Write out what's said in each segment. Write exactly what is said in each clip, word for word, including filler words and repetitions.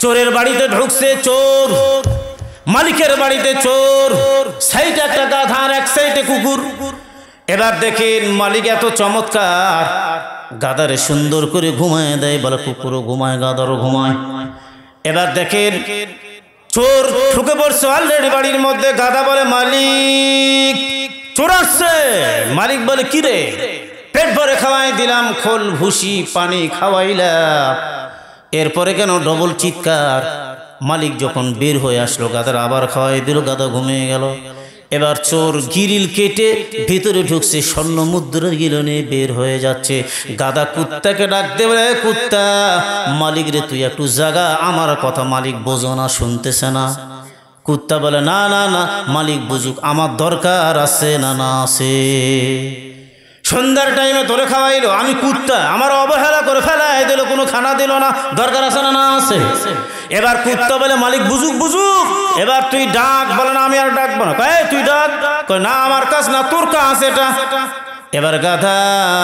চোরের বাড়িতে ঢুকছে চোর, মালিকের বাড়িতে চোর, সাইডে একটা গাধা আর এক সাইডে কুকুর। এবার দেখেন মালিক এত চমৎকার, গাধারে সুন্দর করে ঘুমায় দেয়, বলে কুকুরও ঘুমায় গাধারও ঘুমায়। এবার দেখেন চোর ঢুকে পড়ছে অলরেডি বাড়ির মধ্যে। গাধা বলে মালিক চোর আসছে। মালিক বলে কি রে? পেট ভরে খাওয়াই দিলাম, খোল ভুসি পানি খাওয়াইলাম, এরপরে কেন ডবল চিৎকার? মালিক যখন বের হয়ে আসলো গাধার আবার খাওয়াই দিল, গাধা ঘুমিয়ে গেল। এবার চোর গিরিল কেটে ভিতরে ঢুকছে, স্বর্ণ মুদ্রার গিলো নিয়ে বের হয়ে যাচ্ছে। গাধা কুত্তাকে ডাক দেবে, কুত্তা মালিক রে তুই একটু জাগা, আমার কথা মালিক বোঝো না, শুনতেছে না। কুত্তা বলে না না না মালিক বুঝুক, আমার দরকার আছে না না আছে। সন্ধ্যার টাইমে তোরে খাওয়াইলো, আমি কুত্তা, আমার অবহেলা করে ফেলাই দিল, কোনো খানা দিল না, দরকার আছে না না আছে। এবার কুত্তা বলে মালিক বুঝুক বুঝুক, এবার তুই ডাক। বলে না আমি আর ডাকবো না। কয় তুই ডাক। কয় না আমার কাজ না, তোর কাজ এটা। এবার গাধা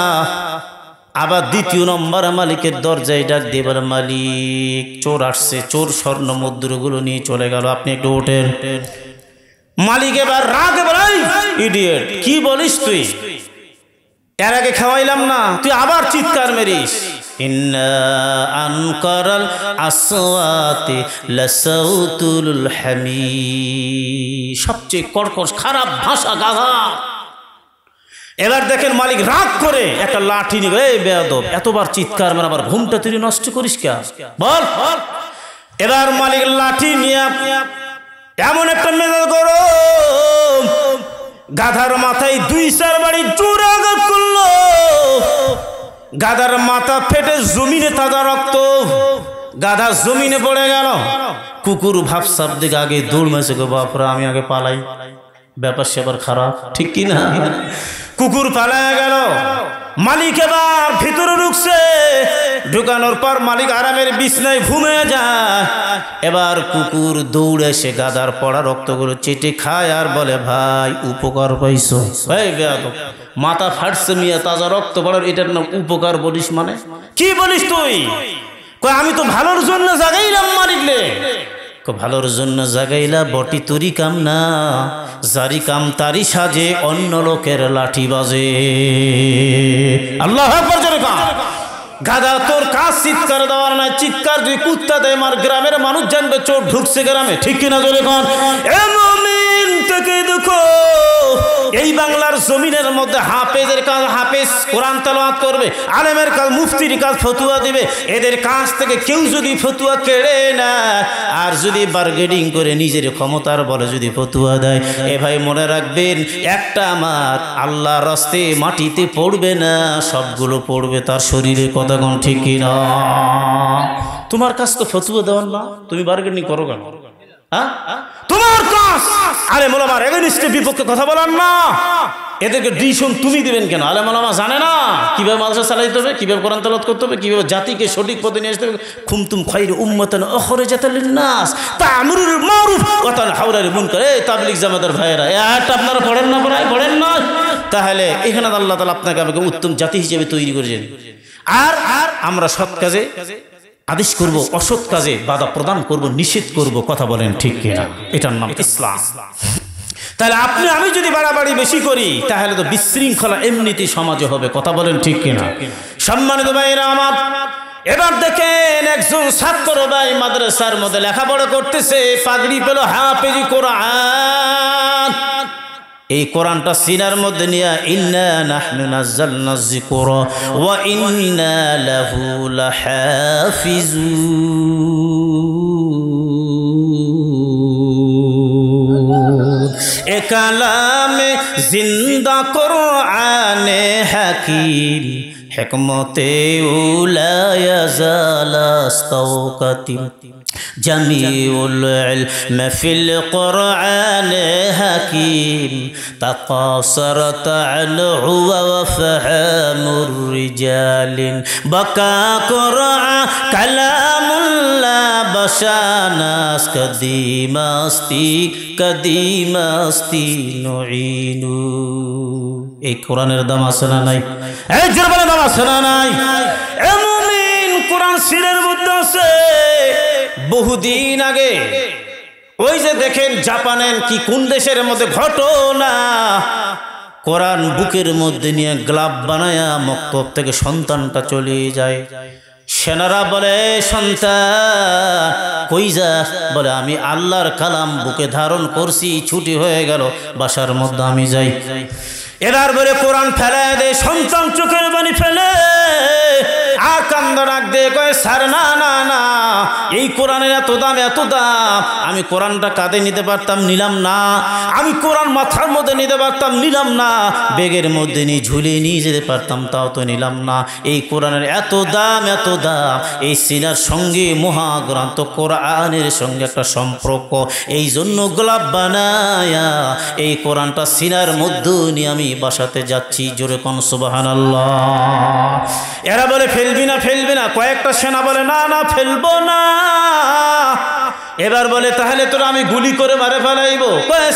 আবার দ্বিতীয় নম্বর মালিকের দরজায় ডাক দিয়ে বলে মালিক চোর আসছে, চোর স্বর্ণ মুদ্রাগুলো নিয়ে চলে গেল, আপনি একটু ওঠেন। মালিক এবার রাগে বলে ইডিয়েট, কি বলিস তুই? এর আগে খাওয়াইলাম না, তুই আবার চিৎকার মেরিস। ইন্না আনকারাল আসওয়াতি লাসাউতুল হামির, সবচেয়ে কর্কশ খারাপ ভাষা গাধা। এবার দেখেন মালিক রাগ করে একটা লাঠি নিবে, এই বেয়াদব এতবার চিৎকার মেরে আবার ঘুমটা তুই নষ্ট করিস কে? বল। এবার মালিক লাঠি নিয়ে এমন একটা মেজাজ গরম, গাধার মাথায় দুই চার বাড়ি জোরে আঘাত করলো। গাধার মাথা ফেটে জমিনে তাজা রক্ত, গাধা জমিনে পড়ে গেল। কুকুর ভাবসাব দিকে আগে দৌড় মেছে, গো বাপরা আমি আগে পালাই, ব্যাপার সেবার খারাপ, ঠিক কি না? কুকুর পালায় গেল। মালিক এবার ভিতরে ঢুকছে, ঢুকানোর পর মালিক আরামের বিছনায় ঘুমিয়ে যায়। এবার কুকুর দৌড়ে এসে গাধার পড়া রক্তগুলো চেটে খায় আর বলে ভাই উপকার পাইছো? এই বেয়াদব, মাথা ফাটছে মিয়া, তাজা রক্ত পড়ার এটার নাম উপকার বলিস? মানে কি বলিস তুই? কই আমি তো ভালোর জন্য জাগাইলাম মালিকলে। ভালোর জন্য জাগাইলা বটি তুরি কাম না, জারি কাম তারি সাজে, অন্য লোকের লাঠি বাজে। আল্লাহু আকবার জোরে কাম। গাধা তোর কাজ চিৎকার দেওয়ার না, চিৎকার যদি কুত্তা দেয় মার গ্রামের মানুষ জানবে চোর ঢুকছে গ্রামে, ঠিক কিনা জোরে কাম। এ মুমিন থেকে দেখো এই বাংলার জমিনের মধ্যে হাফেজের কাজ হাফেজ কোরআন তেলাওয়াত করবে, আলেমের কাজ মুফতির কাজ ফতুয়া দিবে। এদের কাছ থেকে কেউ যদি ফতুয়া কেড়ে না আর যদি বার্গেনিং করে নিজের ক্ষমতার বলে যদি ফতুয়া দেয়, এ ভাই মনে রাখবেন একটা আমার আল্লাহর রাস্তে মাটিতে পড়বে না, সবগুলো পড়বে তার শরীরে। কথা কোন ঠিক কিনা? তোমার কাজ তো ফতুয়া দেওয়ার না, তুমি বার্গেনিং করো কেন? হ্যাঁ তোমার কাজ আলেম ওলামার এগেইনস্টে বিপক্ষে কথা বলার না, এদেরকে ডিসিশন তুমি দিবেন কেন? আলেম ওলামা জানে না কিভাবে মাদ্রাসা চালাইতে হবে, কিভাবে কোরআন তেলাওয়াত করতে হবে, কিভাবে জাতিকে সঠিক পথে নিয়ে আসতে হবে। কুনতুম খায়রা উম্মাতিন উখরিজাত লিন-নাস তা'মুরুল বিল মারুফ ওয়া তানহাউনা আনিল মুনকার। এই তাবলীগ জামাতের ভাইয়েরা, এই আয়াতটা আপনারা পড়েন না? পড়াই পড়েন না? তাহলে এখানে আল্লাহ তাআলা আপনাকে আমাকে উত্তম জাতি হিসেবে তৈরি করেছেন। আর আর আমরা সৎ কাজে আদেশ করব, অসৎ কাজে বাধা প্রদান করব, নিষেধ করব। কথা বলেন ঠিক কিনা? এটার নাম ইসলাম। তাহলে আপনি আমি যদি বাড়াবাড়ি বেশি করি তাহলে তো বিশৃঙ্খলা এমনিতেই সমাজে হবে। কথা বলেন ঠিক কিনা? সম্মানিত ভাইরা আমার, এবার দেখেন একজন ছাত্র ভাই মাদ্রাসার মধ্যে লেখাপড়া করতেছে, পাগড়ি পেল, হাফেজি কোরআন। এই কোরআনটা সিনার মধ্যে নিয়ে ইন্না নাহনু নাযালনায যিকরা ওয়া ইন্না লাহু লাহাফিজুন। এ কালামে জিন্দা কোরআনে হাকীম, হিকমতে উলা ইয়াজালাস্তাওকাতি জামিউল ইলম ফিল কোরআন হাকীম তাকাসারাত আনহু ওয়া ফাহামুর রিজালিন বাকা কোরআন কালামুল্লাহ বাশানাস কদিমাস্তি কদিমাস্তি নুইনু। এই কোরআনের দাম আছে না নাই? এই জোরে দাম আছে না নাই? এ মুমিন, কোরআন সিনের মধ্যে আছে, বহুদিন আগে ওই যে দেখেন জাপানের কি কোন দেশের মধ্যে ঘটনা, কোরআন বুকের মধ্যে নিয়ে গ্লাভ বানায়া মক্তব থেকে সন্তানটা চলে যায়। সেনারা বলে সন্তান কই যা? বলে আমি আল্লাহর কালাম বুকে ধারণ করছি, ছুটি হয়ে গেল, বাসার মধ্যে আমি যাই। এবার বলে কোরআন ফেলে দে, সন্তান চোখের পানি ফেলে আর কান্দা ডাক দিয়ে কয় স্যার না না না, এই কোরআনের এত দাম এত দাম, আমি কোরআনটা কাঁধে নিতে পারতাম, নিলাম না। আমি কোরআন মাথার মধ্যে নিতে পারতাম, নিলাম না। বেগের মধ্যে নিয়ে ঝুলিয়ে নিয়ে যেতে পারতাম, তাও তো নিলাম না। এই কোরআনের এত দাম এত দাম, এই সিনার সঙ্গে মহাগ্রন্থ কোরআনের সঙ্গে একটা সম্পর্ক, এই জন্য গোলাপ বানায়া এই কোরআনটা সিনার মধ্যে নিয়ে আমি বাসাতে যাচ্ছি। জোরে কোন সুবহানাল্লাহ। এরা বলে ফেলবি না ফেলবি না, কয়েকটা সেনা বলে না না ফেলবো না। এবার বলে তাহলে তোরা আমি গুলি করে মারে ফেলাইবো।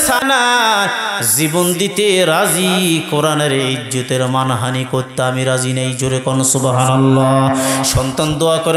জীবন দিতে রাজি, কোরআনের ইজ্জতের মানহানি করতে আমি রাজি নেই। জোরে কোন সুবহানাল্লাহ। সন্তান দোয়া করে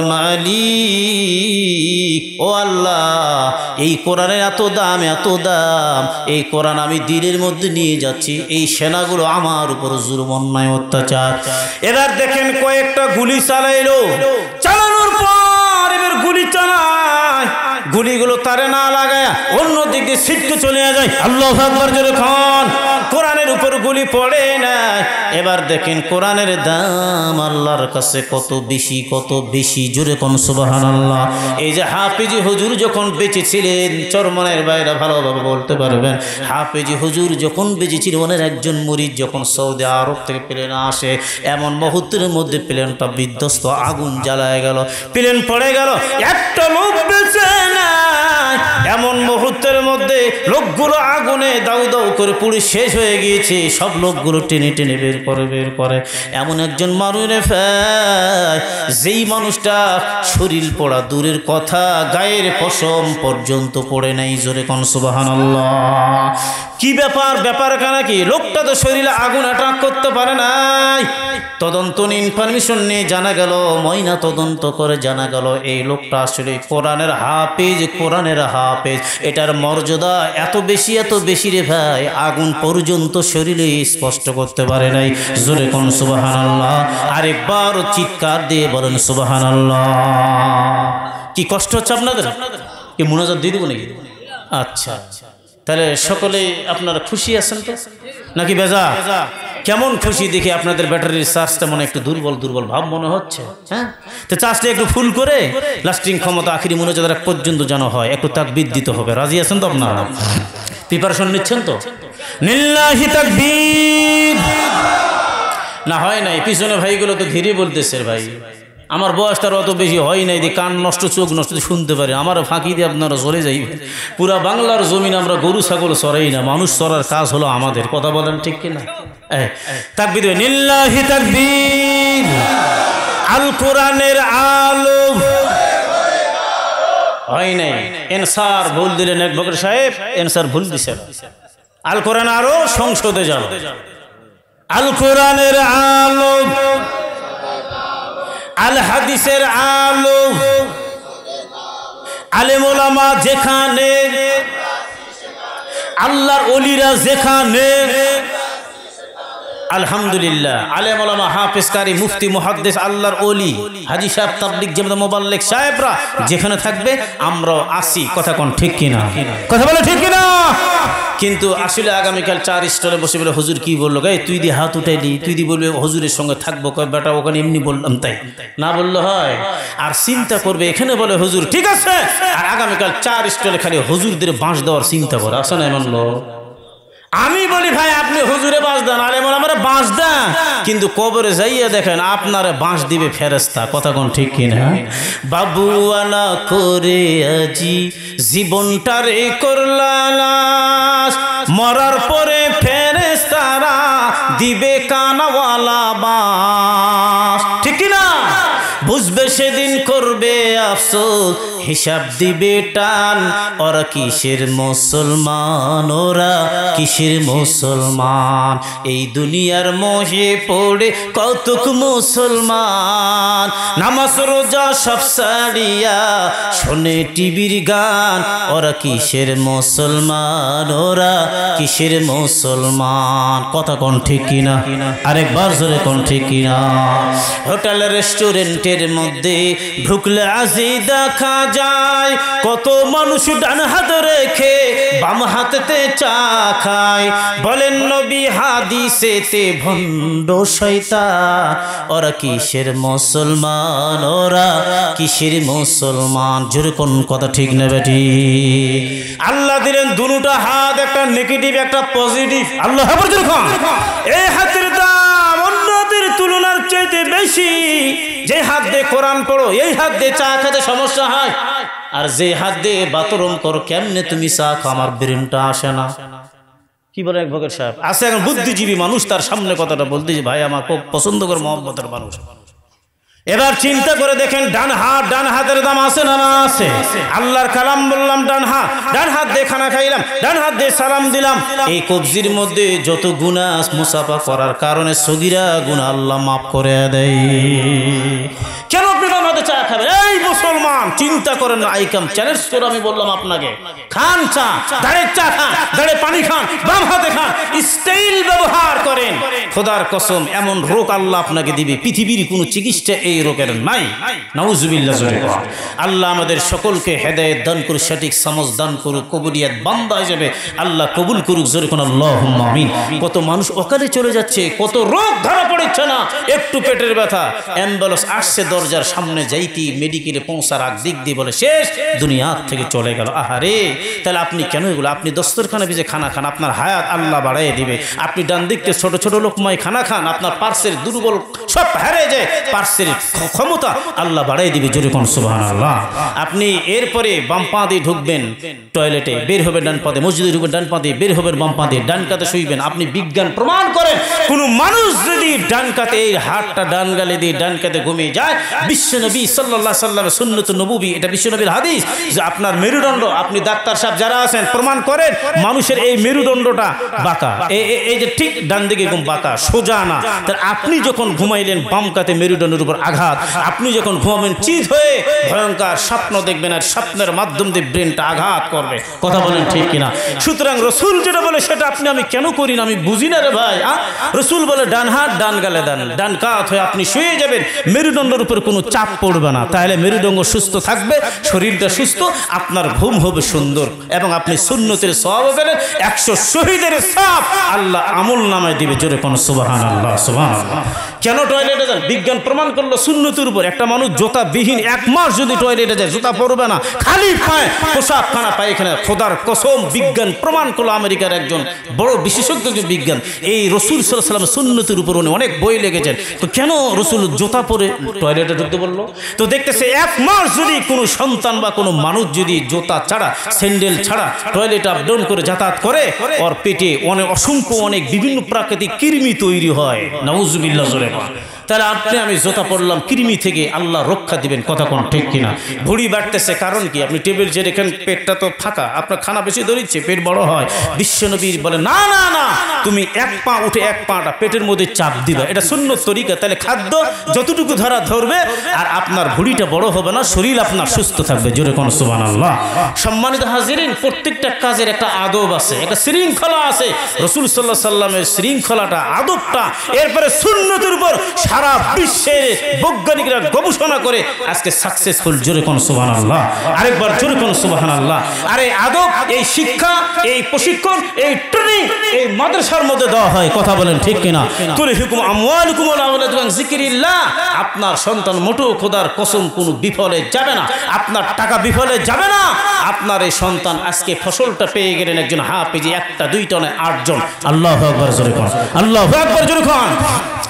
মালিক ও আল্লাহ, এই কোরআনের এত দাম এত দাম, এই কোরআন আমি দিনের মধ্যে নিয়ে যাচ্ছি, এই সেনাগুলো আমার উপর জুলুম অন্যায় অত্যাচার। এবার দেখেন কয়েকটা গুলি চালাইলো, চালানোর পর এবার গুলি চালায়, গুলিগুলো তারে না লাগায় অন্যদিকে ছিটকে চলে যায়। আল্লাহু আকবার জোরে খান। কোরআনের উপর গুলি পড়ে না। এবার দেখেন কোরআনের দাম আল্লাহর কাছে কত বেশি কত বেশি। জোরে কোন সুবহানাল্লাহ। এই যে হাফেজি হুজুর যখন বেঁচে ছিলেন, চরমনের বাইরে ভালোভাবে বলতে পারবেন, হাফেজি হুজুর যখন বেঁচে ছিলেন, ওনার একজন মুরিদ যখন সৌদি আরব থেকে প্লেন আসে, এমন মুহূর্তের মধ্যে প্লেনটা বিধ্বস্ত, আগুন জ্বালায় গেল, প্লেন পড়ে গেল, একটা লোক বেঁচে না। এমন মুহূর্তের মধ্যে লোকগুলো আগুনে দাউ দাউ করে পুড়ে শেষ হয়ে গিয়েছে, সব লোকগুলো টেনে টেনে বের করে বের করে এমন একজন মানুষে ফেয়, যেই মানুষটা শরীর পড়া দূরের কথা, গায়ের পশম পর্যন্ত পড়ে নাই। জোরে কোন সুবহানাল্লাহ। কি ব্যাপার? ব্যাপার কেন কি? লোকটা তো শরীরে আগুন অ্যাটাক করতে পারে নাই। তদন্ত ইনফরমেশন নিয়ে জানা গেল, ময়না তদন্ত করে জানা গেল এই লোকটা আসলে কোরআনের হাফেজ, কোরআনের হাফেজ। এটার মর্যাদা এত বেশি এত বেশি রে ভাই, আগুন পর্যন্ত শরীরে স্পষ্ট করতে পারে নাই। জোরে কোন সুবহানাল্লাহ। আরেকবার চিৎকার দিয়ে বলেন সুবহানাল্লাহ। কি কষ্ট হচ্ছে আপনাদের? কি মুনাজাত দিয়ে দেবো নাকি? আচ্ছা, তাহলে সকলে আপনারা খুশি আছেন তো নাকি বেজা? কেমন খুশি দেখে আপনাদের ব্যাটারির চার্জটা মনে একটু দুর্বল দুর্বল ভাব মনে হচ্ছে। হ্যাঁ, তো চার্জটা একটু ফুল করে লাস্টিং ক্ষমতা আখিরি মুনাজাত এক পর্যন্ত যেন হয়, একটু তাকবীর দিতে হবে। রাজি আছেন তো আপনারা? প্রিপারেশন নিচ্ছেন তো? লিল্লাহি তাকবীর। না হয় নাই, পিছনে ভাইগুলো তো ধীরে বলতেছে ভাই, আমার বয়স তার অত বেশি হয় নাই, যে কান নষ্ট চোখ নষ্ট শুনতে পারে, আমারও ফাঁকি দিয়ে আপনারা চলে যাইবেন। পুরা বাংলার জমিন আমরা গরু ছাগল চড়াই না, মানুষ চড়ার কাজ হলো আমাদের। কথা বলেন ঠিক কিনা? তাকবীর, লিল্লাহি তাকবীর। আল কোরআনের আলো হয় নাই। এনসার ভুল দিলেন এক বকর সাহেব, এনসার ভুল দিছেন। আল কোরআন আরো সংসদে যাও। আল কোরআনের আলো, আল হাদিসের আলো, আলেম ওলামা যেখানে, আল্লাহর ওলিরা যেখানে, আলহামদুলিল্লাহ আলেম ওলামা হাফেজ কারি মুফতি মুহাদ্দিস আল্লাহর ওলি হাজী সাহেব তাবলীগ জামাত মোবাল্লেগ সাহেবরা যেখানে থাকবে আমরাও আসি। কথা কোন ঠিক কিনা? কথা বলে ঠিক কিনা? কিন্তু আসলে আগামীকাল চার স্টলে বসে বলে হুজুর কি বললো, গায়ে তুই দিয়ে হাত উঠাইলি, তুই দিয়ে বলবে হুজুরের সঙ্গে থাকবো, কয় বেটা ওখানে এমনি বললাম তাই না বললে হয়? আর চিন্তা করবে এখানে বলে হুজুর ঠিক আছে, আর আগামীকাল চার স্টলে খালি হুজুরদের বাঁশ দেওয়ার চিন্তা করে। আসে না এমন লোক? আমি বলি ভাই আপনি হুজুরে বাঁশ দেন, আলেম ওলামারে বাঁশ দেন, কিন্তু কবরে যাইয়া দেখেন আপনারে বাঁশ দিবে ফেরেশতা। কথা কোন ঠিক কিনা? বাবুয়ানা করে আজি জীবনটারে করলাস, মরার পরে ফেরেশতারা দিবে কানাওয়ালা বাঁশ। ঠিক কিনা? বুঝবে সেদিন করবে আফসোস, হিসাব দিবে টান। ওরা কিসের মুসলমান, ওরা কিসের মুসলমান। এই দুনিয়ার মোহে পড়ে কতক মুসলমান, নামাজ রোজা সব ছাড়িয়া শোনে টিভির গান। ওরা কিসের মুসলমান, ওরা কিসের মুসলমান। কথা কোন ঠিক কিনা, আরেকবার জোরে কোন ঠিক কিনা। হোটেল রেস্টুরেন্টের মধ্যে ঢুকলে আজি দেখা যায় কত মানুষ ডান হাত রেখে বাম হাতেতে চা খায়। বলেন নবী হাদিসেতে ভণ্ড শয়তান। ওরা কিসের মুসলমান, ওরা কিসের মুসলমান। জোরে কোন কথা ঠিক না বেটি। আল্লাহ দিলেন দুটো হাত, একটা নেগেটিভ একটা পজিটিভ। আল্লাহ এই হাতের দাম অন্যদের তুলনার চাইতে বেশি। যে হাত দিয়ে কোরআন পড়ো, এই হাত দিয়ে চা খেতে সমস্যা হয়। আর যে হাত দিয়ে বাথরুম করো, কেমনে তুমি চা খাও, আমার ব্রেনটা আসে না। কি বলে এক ভগত সাহেব আছে, এখন বুদ্ধিজীবী মানুষ, তার সামনে কথাটা বলতে যে ভাই আমার খুব পছন্দ করে মহব্বতের মানুষ। এবার চিন্তা করে দেখেন, ডান হাত, ডান হাতের দাম আছে না না আছে। আল্লাহর কালাম বললাম ডান হাত, ডান হাত দিয়ে খানা খাইলাম, ডান হাত দিয়ে সালাম দিলাম। এই কবজির মধ্যে যত গুনাহ মুসাফা করার কারণে সগীরা গুনাহ আল্লাহ মাফ করে দেয়। কেন আপনি বাম হাতে চা খাবেন? এই মুসলমান চিন্তা করেন না। আইকাম চ্যালেঞ্জ করে আমি বললাম আপনাকে, খান চা, দাঁড়িয়ে চা খান, দাঁড়িয়ে পানি খান, বাম হাতে খান, স্টাইল ব্যবহার করেন। খোদার কসম এমন রোগ আল্লাহ আপনাকে দিবে, পৃথিবীর কোনো চিকিৎসা এই রোগের নাই। নাউজুবিল্লাহ। আল্লাহ আমাদের সকলকে হেদায়েত দান করুক, সঠিক সমঝ দান করুক, কবুলিয়াত বান্দা হিসেবে আল্লাহ কবুল করুক। জোরে কোন আল্লাহুম্মা আমিন। কত মানুষ অকালে চলে যাচ্ছে, কত রোগ ধরা পড়ছে না, একটু পেটের ব্যথা, অ্যাম্বুলেন্স আসছে দরজার সামনে, যাইতি মেডিকেলে পৌঁছার আগ দিক দিয়ে বলে শেষ, দুনিয়া থেকে চলে গেল। আহারে, তাহলে আপনি কেন এগুলো? আপনি দস্তরখানা ভিজে খানা খান, আপনার হায়াত আল্লাহ বাড়াইয়ে দিবে। আপনি ডান দিকতে ছোট ছোট লোকমায় খানা খান, আপনার পার্সের দুর্বল সব হারিয়ে যায়, পার্সের ক্ষমতা আল্লাহ বাড়াই দিবে। জোরে কোন সুবহানাল্লাহ। আপনি এরপরে বাম পা দিয়ে ঢুকবেন টয়লেটে, বের হবে ডান পা দিয়ে, মসজিদে ঢুকবেন ডান পা দিয়ে, বের হবেন বাম পা দিয়ে, ডান কাতে শুইবেন। আপনি বিজ্ঞান প্রমাণ করেন, কোন মানুষ যদি ডান কাতে এই হাতটা ডান গালে দিয়ে ডান কাতে ঘুমিয়ে যায়, বিশ্বনবী সাল্লাল্লাহু আলাইহি সাল্লামের সুন্নত নবুবী, এটা বিশ্বনবীর হাদিস, যে আপনার মেরুদণ্ড, আপনি ডাক্তার সাহেব যারা আছেন প্রমাণ করেন, মানুষের এই মেরুদণ্ডটা বাঁকা, এই যে ঠিক ডান দিকে এরকম বাঁকা, সোজা না। তাহলে আপনি যখন ঘুমাইলেন বাম কাতে মেরুদণ্ডের উপর আঘাত, আপনি যখন ঘুমাবেন চিত হয়ে ভয়ঙ্কর স্বপ্ন দেখবেন, আর স্বপ্নের মাধ্যম দিয়ে ব্রেনটা আঘাত করবে। কথা বলেন ঠিক কিনা? সুতরাং রসুল যেটা বলে সেটা আপনি আমি কেন করি না? আমি বুঝি না রে ভাই। রসুল বলে ডান হাত ডান গালে ডান, ডান কাত হয়ে আপনি শুয়ে যাবেন, মেরুদণ্ডের উপর কোনো চাপ পড়বে না, তাহলে মেরুদণ্ড সুস্থ থাকবে, শরীরটা সুস্থ, আপনার ঘুম হবে সুন্দর, এবং আপনি সুন্নতের সওয়াব পেলেন, একশো শহীদের সওয়াব আল্লাহ আমল নামায় দিবে। জোরে কোন সুবহানাল্লাহ, সুবহানাল্লাহ। কেন টয়লেটে যান? বিজ্ঞান প্রমাণ করলো সুন্নতের উপর। একটা মানুষ জুতা বিহীন এক মাস যদি টয়লেটে যায়, জুতা পরবে না, খালি পায়, পোশাক খানা পায়খানা। খোদার কসম বিজ্ঞান প্রমাণ করলো, আমেরিকার একজন বড় বিশেষজ্ঞ বিজ্ঞান, এই রসুল সাল্লাল্লাহু আলাইহি ওয়াসাল্লাম সুন্নতের উপর উনি অনেক বই লেগেছেন। তো কেন রসুল জুতা পরে টয়লেটে ঢুকতে বললো? তো দেখতেছে এক মাস যদি কোনো সন্তান বা কোনো মানুষ যদি জুতা ছাড়া, স্যান্ডেল ছাড়া টয়লেট আপ ডাউন করে যাতায়াত করে, ওর পেটে অনেক অসংখ্য অনেক বিভিন্ন প্রাকৃতিক কৃমি তৈরি হয়। নাউজুবিল্লাহ। জোরে তাহলে আপনি আমি জুতা পড়লাম, কৃমি থেকে আল্লাহ রক্ষা দিবেন। কথা কোন ঠিক কিনা? ভুঁড়ি বাড়তেছে কারণ কি? আপনি টেবিল যে রেখেন, পেটটা তো ফাঁকা, আপনার খানা বেশি ধরিচ্ছে, পেট বড় হয়। বিশ্বনবী বলে না না না, তুমি এক পা উঠে এক পাটা পেটের মধ্যে চাপ দিবা, এটা সুন্নত তরিকা। তাহলে খাদ্য যতটুকু ধরা ধরবে, আর আপনার ভুঁড়িটা বড় হবে না, শরীর আপনার সুস্থ থাকবে। জোরে কোন সুবহানাল্লাহ। সম্মানিত হাজিরিন, প্রত্যেকটা কাজের একটা আদব আছে, একটা শৃঙ্খলা আছে। রাসূল সাল্লাল্লাহু আলাইহি সাল্লামের শৃঙ্খলাটা, আদবটা, এরপরে সুন্নতের উপর সারা বিশ্বের বৈজ্ঞানিকরা গবেষণা করে আজকে সাকসেসফুল। জোরে কোন সুবহানাল্লাহ, আরেকবার জোরে কোন সুবহানাল্লাহ। আর এই আদব, এই শিক্ষা, এই প্রশিক্ষণ, এই ট্রেনিং এই মাদ্রাসার মধ্যে দেওয়া হয়। কথা বলেন ঠিক কিনা? তুলহিকুম আমওয়ালুকুম ওয়া আওলাদুকুম আন যিকরিল্লাহ। আপনার সন্তান মোটেও খোদার কসম কোনো বিফলে যাবে না, আপনার টাকা বিফলে যাবে না। আপনার এই সন্তান আজকে ফসলটা পেয়ে গেলেন, একজন হাফেজি, একটা দুইটা নয় আটজন। আল্লাহু আকবার। জোরে কোন আল্লাহু আকবার। জোরে কোন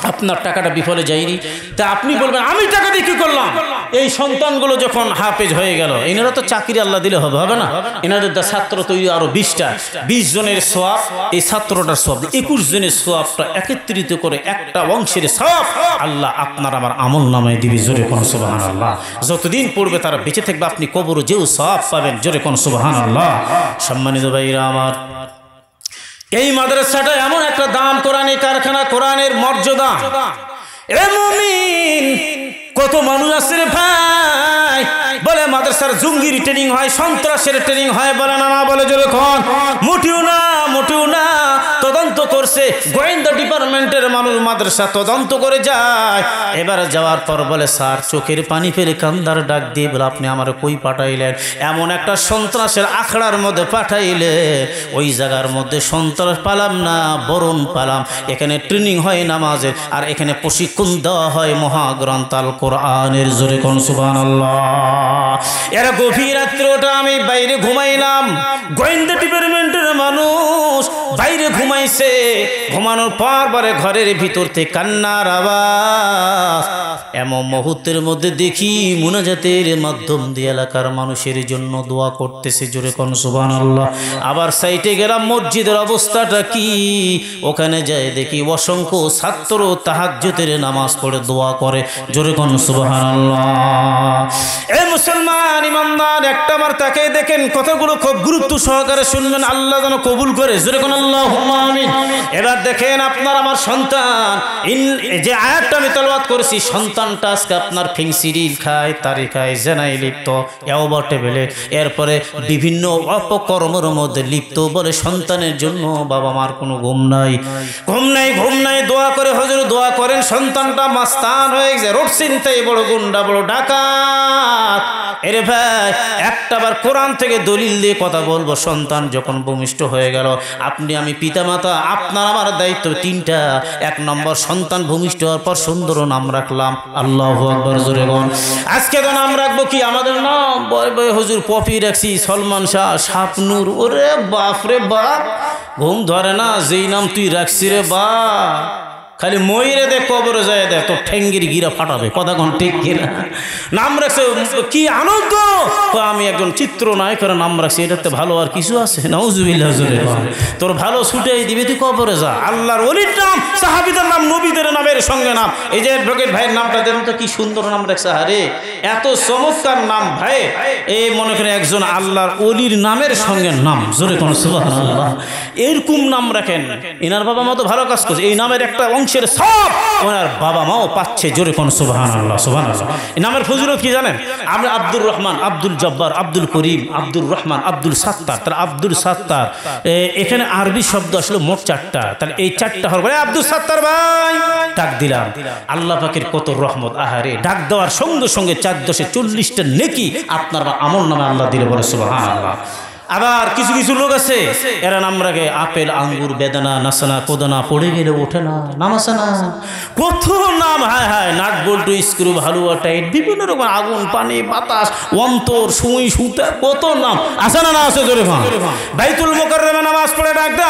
আপনার টাকাটা বিফলে যায়নি, তা আপনি বলবেন আমি টাকা দিয়ে কি করলাম? এই সন্তানগুলো যখন হাফেজ হয়ে গেল, এনারা তো চাকরি আল্লাহ দিলে হবে হবে না? এনাদের ছাত্র তৈরি আরো বিশটা, বিশ জনের সোয়াব, এই ছাত্রটার সোয়াব, একুশ জনের সোয়াবটা একত্রিত করে একটা অংশের সোয়াব আল্লাহ আপনার আমার আমল নামায় দিবি। জোরে কোন সুবহানাল্লাহ। যতদিন পড়বে তারা বেঁচে থাকবে, আপনি কবরে যেও সোয়াব পাবেন। জোরে কোন সুবহানাল্লাহ। সম্মানিত ভাইরা আমার, এই মাদ্রাসাটা এমন একটা দাম, কোরআনের কারখানা, কোরআনের মর্যাদা। এ মুমিন, কত মানুষ আছে রে ভাই, বলে মাদ্রাসার জঙ্গির ট্রেনিং হয়, সন্ত্রাসের ট্রেনিং হয়, বলে না না, বলে জোরে কোন, মোটেও না, মোটেও না। তদন্ত করছে গোয়েন্দা ডিপার্টমেন্টের মানুষ, মাদ্রাসা তদন্ত করে যায়। এবার যাওয়ার পর বলে স্যার, চোখের পানি ফেলে কান্দার ডাক দিয়ে বলে আপনি আমার কই পাঠাইলেন? এমন একটা সন্ত্রাসের আখড়ার মধ্যে পাঠাইলে, ওই জায়গার মধ্যে সন্ত্রাস পালাম না, বরণ পালাম। এখানে ট্রেনিং হয় নামাজের, আর এখানে প্রশিক্ষণ দেওয়া হয় মহাগ্রন্থ আল কোরআনের। জোরে কোন সুবহানাল্লাহ। এরা গভীর রাত্রিটা আমি বাইরে ঘুমাইলাম, গোয়েন্দা ডিপার্টমেন্টের মানুষ বাইরে ঘুমাইছে, ঘুমানোর পর পরে ঘরের ভিতর থেকে কান্নার আওয়াজ। এমন মুহূর্তের মধ্যে দেখি মুনাজাতের মাধ্যম দিয়ে এলাকার মানুষের জন্য দোয়া করতেছে। জোরে কোন সুবহানাল্লাহ। আবার সাইটে গেলাম, মসজিদের অবস্থাটা কি, ওখানে যাই দেখি অসংখ্য ছাত্র তাহাজ্জুদের নামাজ পড়ে দোয়া করে। জোরে কোন সুবহানাল্লাহ। এ মুসলমান ইমানদার, একটা বার তাকে দেখেন, কথাগুলো খুব গুরুত্ব সহকারে শুনবেন, আল্লাহ যেন কবুল করে। জোরে কোন আল্লাহুম্মা আমিন। এবার দেখেন আপনার আমার সন্তান, যে আয়াতটা আমি তেলাওয়াত করেছি, সন্তানটা আজকে আপনার ফিংসিডিল খায়, তারি খায়, জেনায় লিপ্ত, এওবা টেবিলে, এরপরে বিভিন্ন অপকর্মের মধ্যে লিপ্ত। বলে সন্তানের জন্য বাবা মার কোনো ঘুম নাই, ঘুম নাই, ঘুম নাই। দোয়া করে হুজুর দোয়া করেন, সন্তানটা মাস্তান হয়ে গেছে, রোড চিন্তাই বড় গুন্ডা, বড় ডাকাত। এরে ভাই, একটা বার কোরআন থেকে দলিল দিয়ে কথা বলবো। সন্তান যখন ভূমিষ্ঠ হয়ে গেল, আপনি আমি পিতামাতা, আপনার আমার দায়িত্ব তিনটা। এক নম্বর, সন্তান ভূমিষ্ঠ হওয়ার পর সুন্দর নাম রাখলাম। আল্লাহু আকবার। জোরে বল। আজকে তো নাম রাখবো কি? আমাদের নাম বয় বয় হুজুর পপি রাখছি, সলমান শাহ, শাপনুর। ওরে বাপ রে বাপ, ঘুম ধরে না, যেই নাম তুই রাখছি রে বাপ, খালি ময়ূরে দেখ, কবরে যায় দেখ, তোর ঠেঙ্গির গিরা ফাটাবে। কথা কোন ঠিক কিনা? নাম রাখছে কি আনন্দ, আমি একজন চিত্রনায়কের নাম রাখছি, এটাতে ভালো আর কিছু আছে? নাউজুবিল্লাহ। জোরে তোর ভালো ছুটেই দিবে, তুই কবরে যা। আল্লাহর ওলির নাম, সাহাবীদের নাম, নবীদের নামের সঙ্গে নাম। এই যে অ্যাডভোকেট ভাইয়ের নামটা দেখুন তো, কি সুন্দর নাম রাখছে। আরে এত চমৎকার নাম ভাই, এই মনে করে একজন আল্লাহর ওলির নামের সঙ্গে নাম। জোরে কোন সুবহানাল্লাহ। এরকম নাম রাখেন, এনার বাবা মা তো ভালো কাজ করছে, এই নামের একটা অংশের সব ওনার বাবা মাও পাচ্ছে। জোরে কোন সুবহানাল্লাহ, সুবহানাল্লাহ। এই নামের ফজিলত কি জানেন? আমরা আব্দুর রহমান, আব্দুল জব্বার, আব্দুল করিম, আব্দুর রহমান, আব্দুল সাত্তার। তাহলে আব্দুল সাত্তার, এখানে আরবি শব্দ আসলে মোট চারটা, তাহলে এই চারটা হল আব্দুল সাত্তার ভাই ডাক দিলাম। আল্লাহ পাকের কত রহমত। আহারে, ডাক দেওয়ার সঙ্গে সঙ্গে চার দশে চল্লিশটা নেকি আপনার আমল নামে আল্লাহ দিলে। বলে সুবহানাল্লাহ। আবার কিছু কিছু লোক আছে, এরা নাম রাখে আপেল, আঙ্গুর, বেদানা, নাসানা, কোদানা, পড়ে গেলে ওঠে না, নাম আছে না, কত নাম। হায় হায়, নাট বল্টু, স্ক্রু, হালুয়া, টাইট, বিভিন্ন রকম, আগুন, পানি, বাতাস, অন্তর, সুই, সুতা, কত নাম আছে না? না আছে? জোরে ভাঙ। বাইতুল মুকাররমে নামাজ পড়ে ডাক দে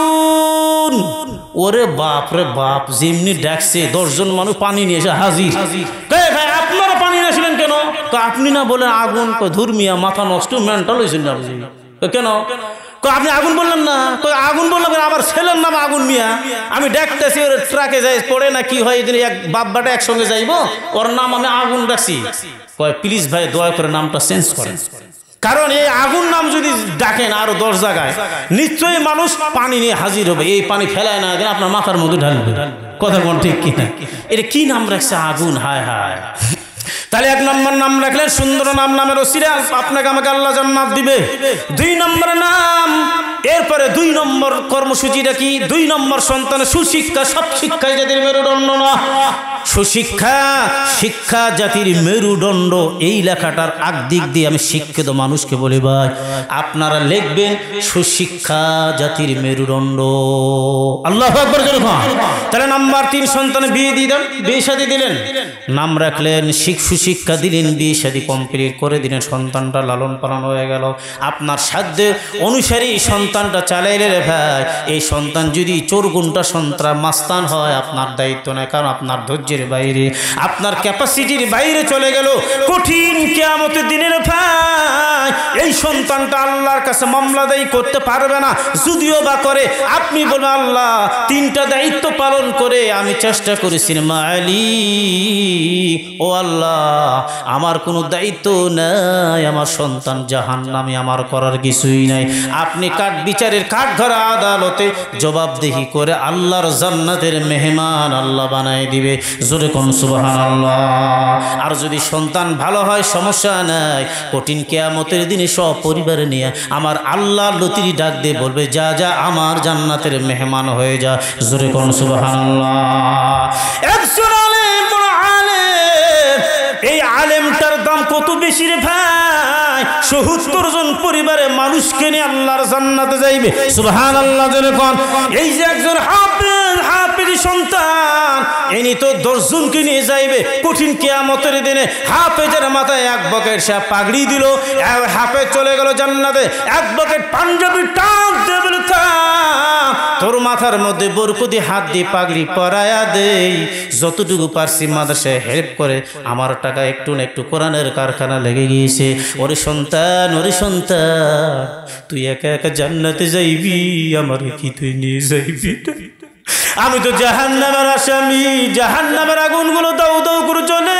আগুন। ওরে বাপ রে বাপ, যেমনি ডাকছে দশজন মানুষ পানি নিয়ে এসে হাজির। ভাই আপনারা পানি নিয়েছিলেন কেন? তো আপনি না বলেন আগুন। ধর্মিয়া, মাথা নষ্ট, মেন্টাল হয়েছেন না। কেন আপনি আগুন বললেন না? তো আগুন বললাম, আমার ছেলের নাম আগুন মিয়া, আমি দেখতেছি ওর ট্রাকে যাই পড়ে না কি হয়, এক বাপ বাটা একসঙ্গে যাইবো, ওর নাম আমি আগুন রাখছি। কয় প্লিজ ভাই দয়া করে নামটা চেঞ্জ করেন, কারণ এই আগুন নাম যদি ডাকেন আরো দশ জায়গায়, নিশ্চয়ই মানুষ পানি নিয়ে হাজির হবে। এই পানি ফেলায় না দেন, আপনার মাথার মধ্যে ঢালবে। কথা কোন ঠিক কিনা? এটা কি নাম রাখছে? আগুন। হায় হায়। তাহলে এক নম্বর নাম রাখলেন, সুন্দর নাম, নামের ওসিলা আপনাকে আমাকে আল্লাহ জান্নাত দিবে। দুই নম্বর নাম, এরপরে দুই নম্বর কর্মসূচিটা কি? দুই নম্বর, সন্তানের সুশিক্ষা। সব শিক্ষায় যাদের মেরুদণ্ড না, সুশিক্ষা শিক্ষা জাতির মেরুদণ্ড, এই লেখাটার আগ দিক দিয়ে আমি শিক্ষিত মানুষকে বলি ভাই আপনারা লিখবেন সুশিক্ষা জাতির মেরুদণ্ড। আল্লাহু আকবার জোরে বলুন। তাহলে নাম্বার তিন, সন্তানের বিয়ে দিলেন, বিয়ে শাদী দিলেন, নাম রাখলেন, সুশিক্ষা দিলেন, বিয়ে শাদী কমপ্লিট করে দিলেন, সন্তানটা লালন পালন হয়ে গেল। আপনার সাধ্যের অনুসারী সন্তানটা চালাইলে রে ভাই, এই সন্তান যদি চোর গুন্ডা সন্ত্রাস মাস্তান হয় আপনার দায়িত্ব নেই, কারণ আপনার ধৈর্যের বাইরে, আপনার ক্যাপাসিটির বাইরে চলে গেল। কঠিন কিয়ামতের দিনের ভাই এই সন্তানটা আল্লাহর কাছে মামলা দায়ী করতে পারবে না। যদিও বা করে, আপনি বলেন আল্লাহ তিনটা দায়িত্ব পালন করে আমি চেষ্টা করেছি মালিক, ও আল্লাহ আমার কোনো দায়িত্ব নাই, আমার সন্তান জাহান্নামে, আমার করার কিছুই নাই। আপনি কাঠ বিচারের কাঠ ঘরা আদালতে জবাবদিহি করে আল্লাহর জান্নাতের মেহমান আল্লাহ বানায় দিবে। জোরে কোন সুবহানাল্লাহ। আর যদি সন্তান ভালো হয় সমস্যা নাই, কঠিন কিয়ামতের দিনে সব পরিবার নিয়ে আমার আল্লাহ লতিরি ডাক দিয়ে বলবে যা যা আমার জান্নাতের মেহমান হয়ে যা। জোরে কোন সুবহানাল্লাহ। একজন আলেম, বড় আলেম, এই আলেমটার দাম কত বেশি রে ভাই, সত্তর জন পরিবারে মানুষকে নিয়ে আল্লাহর জান্নাতে যাইবে। সুবহানাল্লাহ জোরে কোন। এই যে একজন হাফেজ, হাফেজ সন্তান, ইনি তো দশজনকে নিয়ে যাইবে কঠিন কিয়ামতের দিনে। হাফেজের মাথায় এক বকেট সে পাগড়ি দিল, হাফেজ চলে গেল জান্নাতে, এক বকেট পাঞ্জাবি টান দিয়ে বলে তোর মাথার মধ্যে বরকতি হাত দিয়ে পাগড়ি পরায়া দেই, যতটুকু পারছি মাদ্রাসায় হেল্প করে, আমার টাকা একটু না একটু কোরআনের কারখানা লেগে গিয়েছে। ওরে সন্তান, ওরে সন্তান, তুই একা একা জান্নাতে যাইবি, আমার কি তুই নিয়ে যাইবি? আমি তো জাহান্নামের আসামি, জাহান্নামের আগুনগুলো দাউ দাউ করে চলে,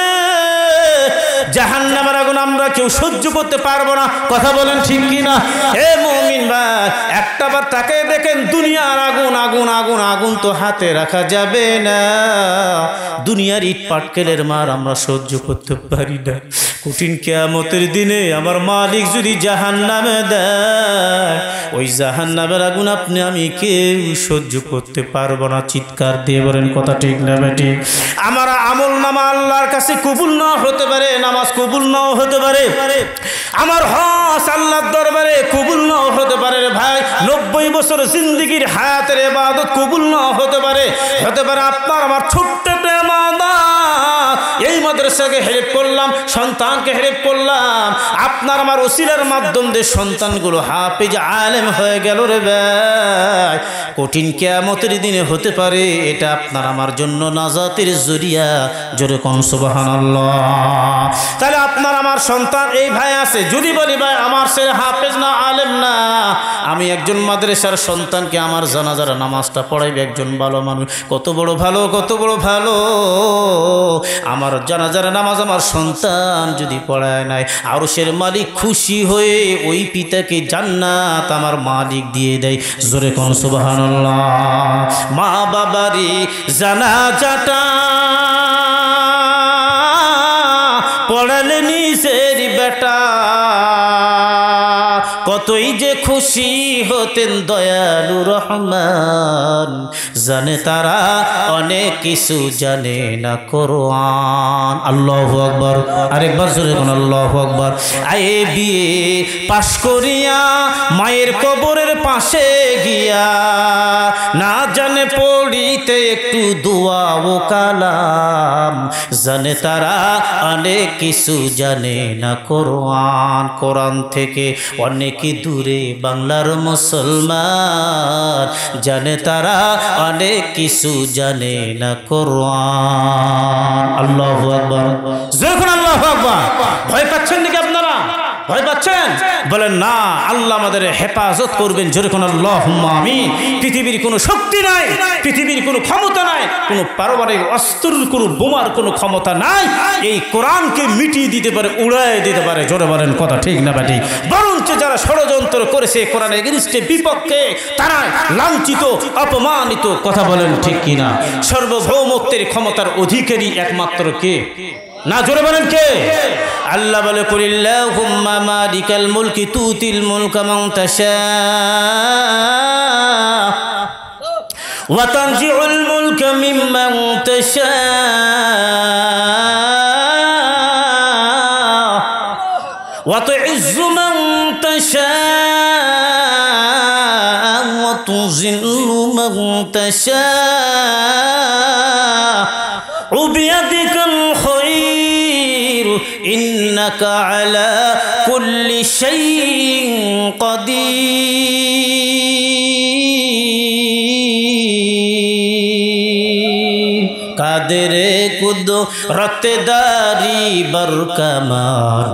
জাহান্নামের আগুন আমরা কেউ সহ্য করতে পারবো না। কথা বলেন ঠিক কিনা? হে মুমিন ভাই, একটা বার তাকে দেখেন, দুনিয়ার আগুন, আগুন আগুন আগুন তো হাতে রাখা যাবে না। দুনিয়ার ইট পাটকেলের মার আমরা সহ্য করতে পারি না। কঠিন কিয়ামতের দিনে আমার মালিক যদি জাহান্নামে দেয়, ওই জাহান্নামের আগুন আপনি আমি কেউ সহ্য করতে পারবো না। চিৎকার দিয়ে বলেন কথা ঠিক না বেটি? আমার আমল নামা আল্লাহর কাছে কবুল না হতে পারে, নামাজ কবুল নাও হতে পারে, আমার হজ আল্লাহর দরবারে কবুল নাও হতে পারে রে ভাই, নব্বই বছর জিন্দেগির হায়াতের ইবাদত কবুল নাও হতে পারে। হতে পারে আপনার আমার ছোট্ট এই মাদ্রাসাকে হেল্প করলাম, সন্তানকে হেল্প করলাম, আপনার আমার ওসিলার মাধ্যম দিয়ে সন্তানগুলো হাফেজ আলেম হয়ে গেল রে ভাই। কঠিন কিয়ামতের দিনে হতে পারে এটা আপনার আমার জন্য নাজাতের জরিয়া। জোরে কোন সুবহানাল্লাহ। তাহলে আপনার আমার সন্তান এই ভাই আছে, যদি বলি ভাই আমার ছেলে হাফেজ না, আলেম না, আমি একজন মাদ্রাসার সন্তানকে আমার জানাজার নামাজটা পড়াইবে একজন ভালো মানুষ, কত বড় ভালো, কত বড় ভালো। আমার জানাজার নামাজ আমার সন্তান যদি পড়ায় নাই, আরশের মালিক খুশি হয়ে ওই পিতাকে জান্নাত আমার মালিক দিয়ে দেয়। জোরে কোন সুবহানাল্লাহ। মা বাবারি জানাজাটা পড়ালে নিজের বেটা, কতই যে খুশি হতেন দয়ালু রহমান। জানে তারা অনেক কিছু জানে না কোরআন। আল্লাহু আকবার। আরেকবার জোরে বলুন আল্লাহু আকবার। আয়ে বিয়ে পাশ করিয়া মায়ের কবরের পাশে গিয়া, না জানে পড়িতে একটু দোয়া ও কালাম। জানে তারা অনেক কিছু জানে না কোরআন। কোরআন থেকে অনেক দূরে বাংলার মুসলমান, জানে তারা অনেক কিছু জানে না কোরআন। আল্লাহু আকবার। যখন আল্লাহু আকবার। ভয় পাচ্ছেন নাকি আপনারা? ভয় পাচ্ছেন? বলেন না, আল্লাহ আমাদের হেফাজত করবেন। জোরে কোন আল্লাহুম্মা আমিন। পৃথিবীর কোনো শক্তি নাই, পৃথিবীর কোনো ক্ষমতা নাই, কোনো পারমাণবিক অস্ত্রের কোনো বোমার কোনো ক্ষমতা নাই এই কোরআনকে মিটিয়ে দিতে পারে, উড়ায় দিতে পারে। জোরে বলেন কথা ঠিক না ব্যাটি? বরঞ্চ যারা ষড়যন্ত্র করেছে কোরআনের এগেইনস্টে, বিপক্ষে, তারা লাঞ্ছিত, অপমানিত। কথা বলেন ঠিক কিনা? সার্বভৌমত্বের ক্ষমতার অধিকারী একমাত্র কে? না, জোরে বলেন কে? আল্লাহ বলে কুলিল্লাহুম্মা মালিকাল মুলকি তুতিল মুলকা মান তাশা ওয়া তানজিউল মুলকা মিম্মান তাশা ওয়া তুইজ্জু মান তাশা ওয়া তুযিল্লু মান তাশা বিয়াদিকাল খায়র ইন্নাকা আলা কুল্লি শাইইন কাদির কাদেরে কুদরত দারি বরকমার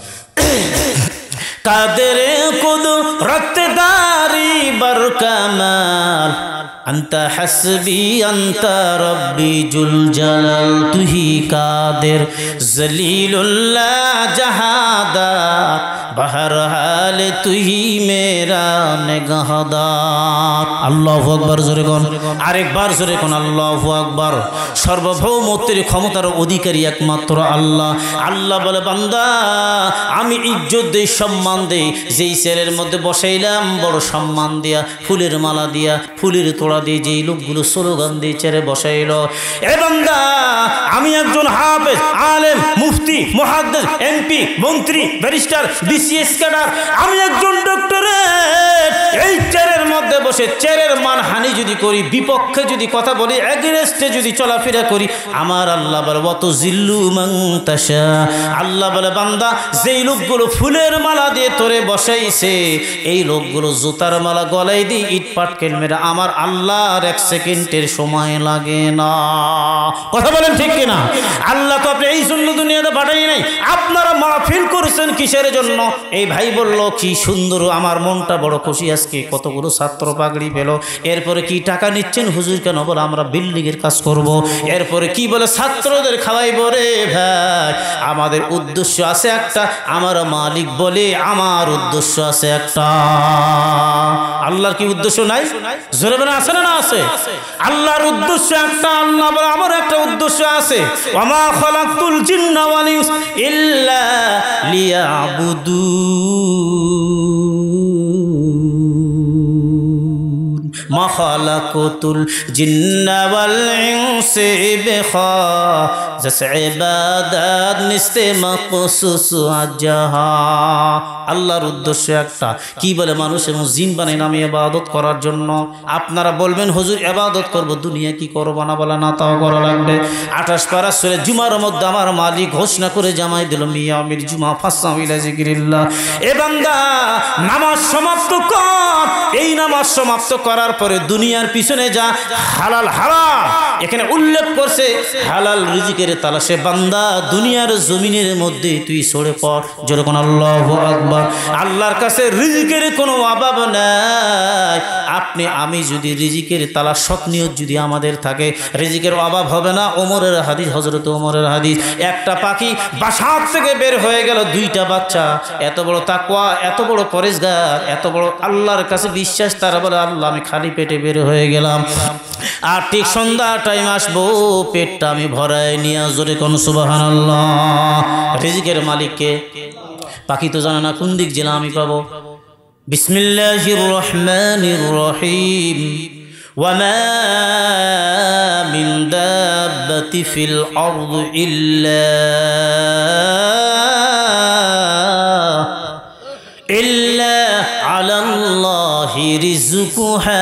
কাদেরে কুদরত দারি বরকমার अंता हस्बी अंता रब्बी जुल जलाल तुही कादिर जलीलुल्लाह जहादार बहरहाल तुही मेरा निगाहदार। আল্লাহু আকবার জোরে কোন, আরেকবার জোরে কোন আল্লাহু আকবার। সর্বভৌমত্বের ক্ষমতার অধিকারী একমাত্র আল্লাহ। আল্লাহ বলে বান্দা আমি ইজ্জত দেই, সম্মান দেই, যেই ছেলের মধ্যে বসাইলাম বড় সম্মান দিয়া, ফুলের মালা দিয়া, ফুলের তোড়া দিয়ে যেই লোকগুলো স্লোগান দিয়ে চেয়ারে বসাইল, এ বান্দা আমি একজন হাফেজ, আলেম, মুফতি, মুহাদ্দিস, এমপি, মন্ত্রী, ব্যারিস্টার, বিসিএস ক্যাডার, আমি একজন ডক্টরেট, এই চেয়ারের মধ্যে বসে চেয়ারের মানহানি যদি করি, বিপক্ষে যদি কথা বলি, এগেনস্টে যদি চলাফেরা করি, আমার আল্লাহ বলে ওয়া তুযিল্লু মান তাশা। আল্লাহ বলে বান্দা যেই লোকগুলো ফুলের মালা দিয়ে তোরে বসাইছে, এই লোকগুলো জুতার মালা গলায় দিয়ে ইট পাটকেল মেরে আমার আল্লাহর এক সেকেন্ডের সময় লাগে না। কথা বলেন ঠিক কিনা? আল্লাহ তো আপনি এই জন্য দুনিয়াতে পাঠাই নাই। আপনারা মাহফিল করছেন কিসের জন্য? এই ভাই বলল কি সুন্দর, আমার মনটা বড় খুশি, আজকে কতগুলো ছাত্র পাগড়ি পেল। এরপরে কি টাকা নিচ্ছেন হুজুর? কেন? বলে আমরা বিল্ডিং এর কাজ করব। এরপরে কি বলে? ছাত্রদের খাওয়াইব। রে ভাই আমাদের উদ্দেশ্য আছে একটা, আমার মালিক বলে আমার উদ্দেশ্য আছে একটা। আল্লাহর কি উদ্দেশ্য নাই? জোরে বলে আছে না না আছে? আল্লাহর উদ্দেশ্য একটা, আল্লাহ বলে আমার একটা উদ্দেশ্য আছে। ওয়ামা খালাকতুল জিন্না ওয়াল ইনস ইল্লা লিয়াবুদুন মা খালাকতুল জিন্না ওয়াল ইনস বিখাস ইবাদাত নিস্তে মাকসুস আজহা। আল্লাহর উদ্দেশ্য একটা, কি বলে? মানুষ এবং জিন বানাই নামে ইবাদত করার জন্য। আপনারা বলবেন হুজুর ইবাদত করব, দুনিয়া কি করব না? বলে না, তাও করা লাগবে। আঠাশ পারা সূরা জুমার মধ্যে আমার মালিক ঘোষণা করে জামাই দিল মিয়ামিল জুমা ফাসসাউ ইলা যিকরিল্লাহ। এ বান্দা নামাজ সমাপ্ত কর। এই নামাজ সমাপ্ত করার পরে দুনিয়ার পিছনে যা, হালাল হারাম এখানে উল্লেখ করছে, হালাল রিজিকের তালাশে বান্দা দুনিয়ার জমিনের মধ্যে তুই সরে পড়। যেরকম আল্লাহু আকবার। আল্লাহর কাছে রিজিকের কোনো অভাব নাই। আপনি আমি যদি রিজিকের তালাশ সৎ নিয়ত যদি আমাদের থাকে, রিজিকের অভাব হবে না। ওমরের হাদিস, হযরত ওমরের হাদিস, একটা পাখি বাসার থেকে বের হয়ে গেল, দুইটা বাচ্চা, এত বড় তাকওয়া, এত বড় পরেশগার, এত বড় আল্লাহর কাছে বিশ্বাস, তারা বলে আল্লাহ আমি খালি পেটে বের হয়ে গেলাম, আর ঠিক সন্ধ্যা টাইম আসবো পেটটা আমি ভরাই নিয়ে। জোরে কোন সুবহানাল্লাহ। রিজিকের মালিককে পাখি তো জানে না কোন দিক জেলা আমি পাবো। বিসমিল্লাহির রহমানির রহিম। ওয়ামা মিন দাব্বাতি ফিল আরদি ইল্লা ইল্লা আলাল্লাহি রিজকুহা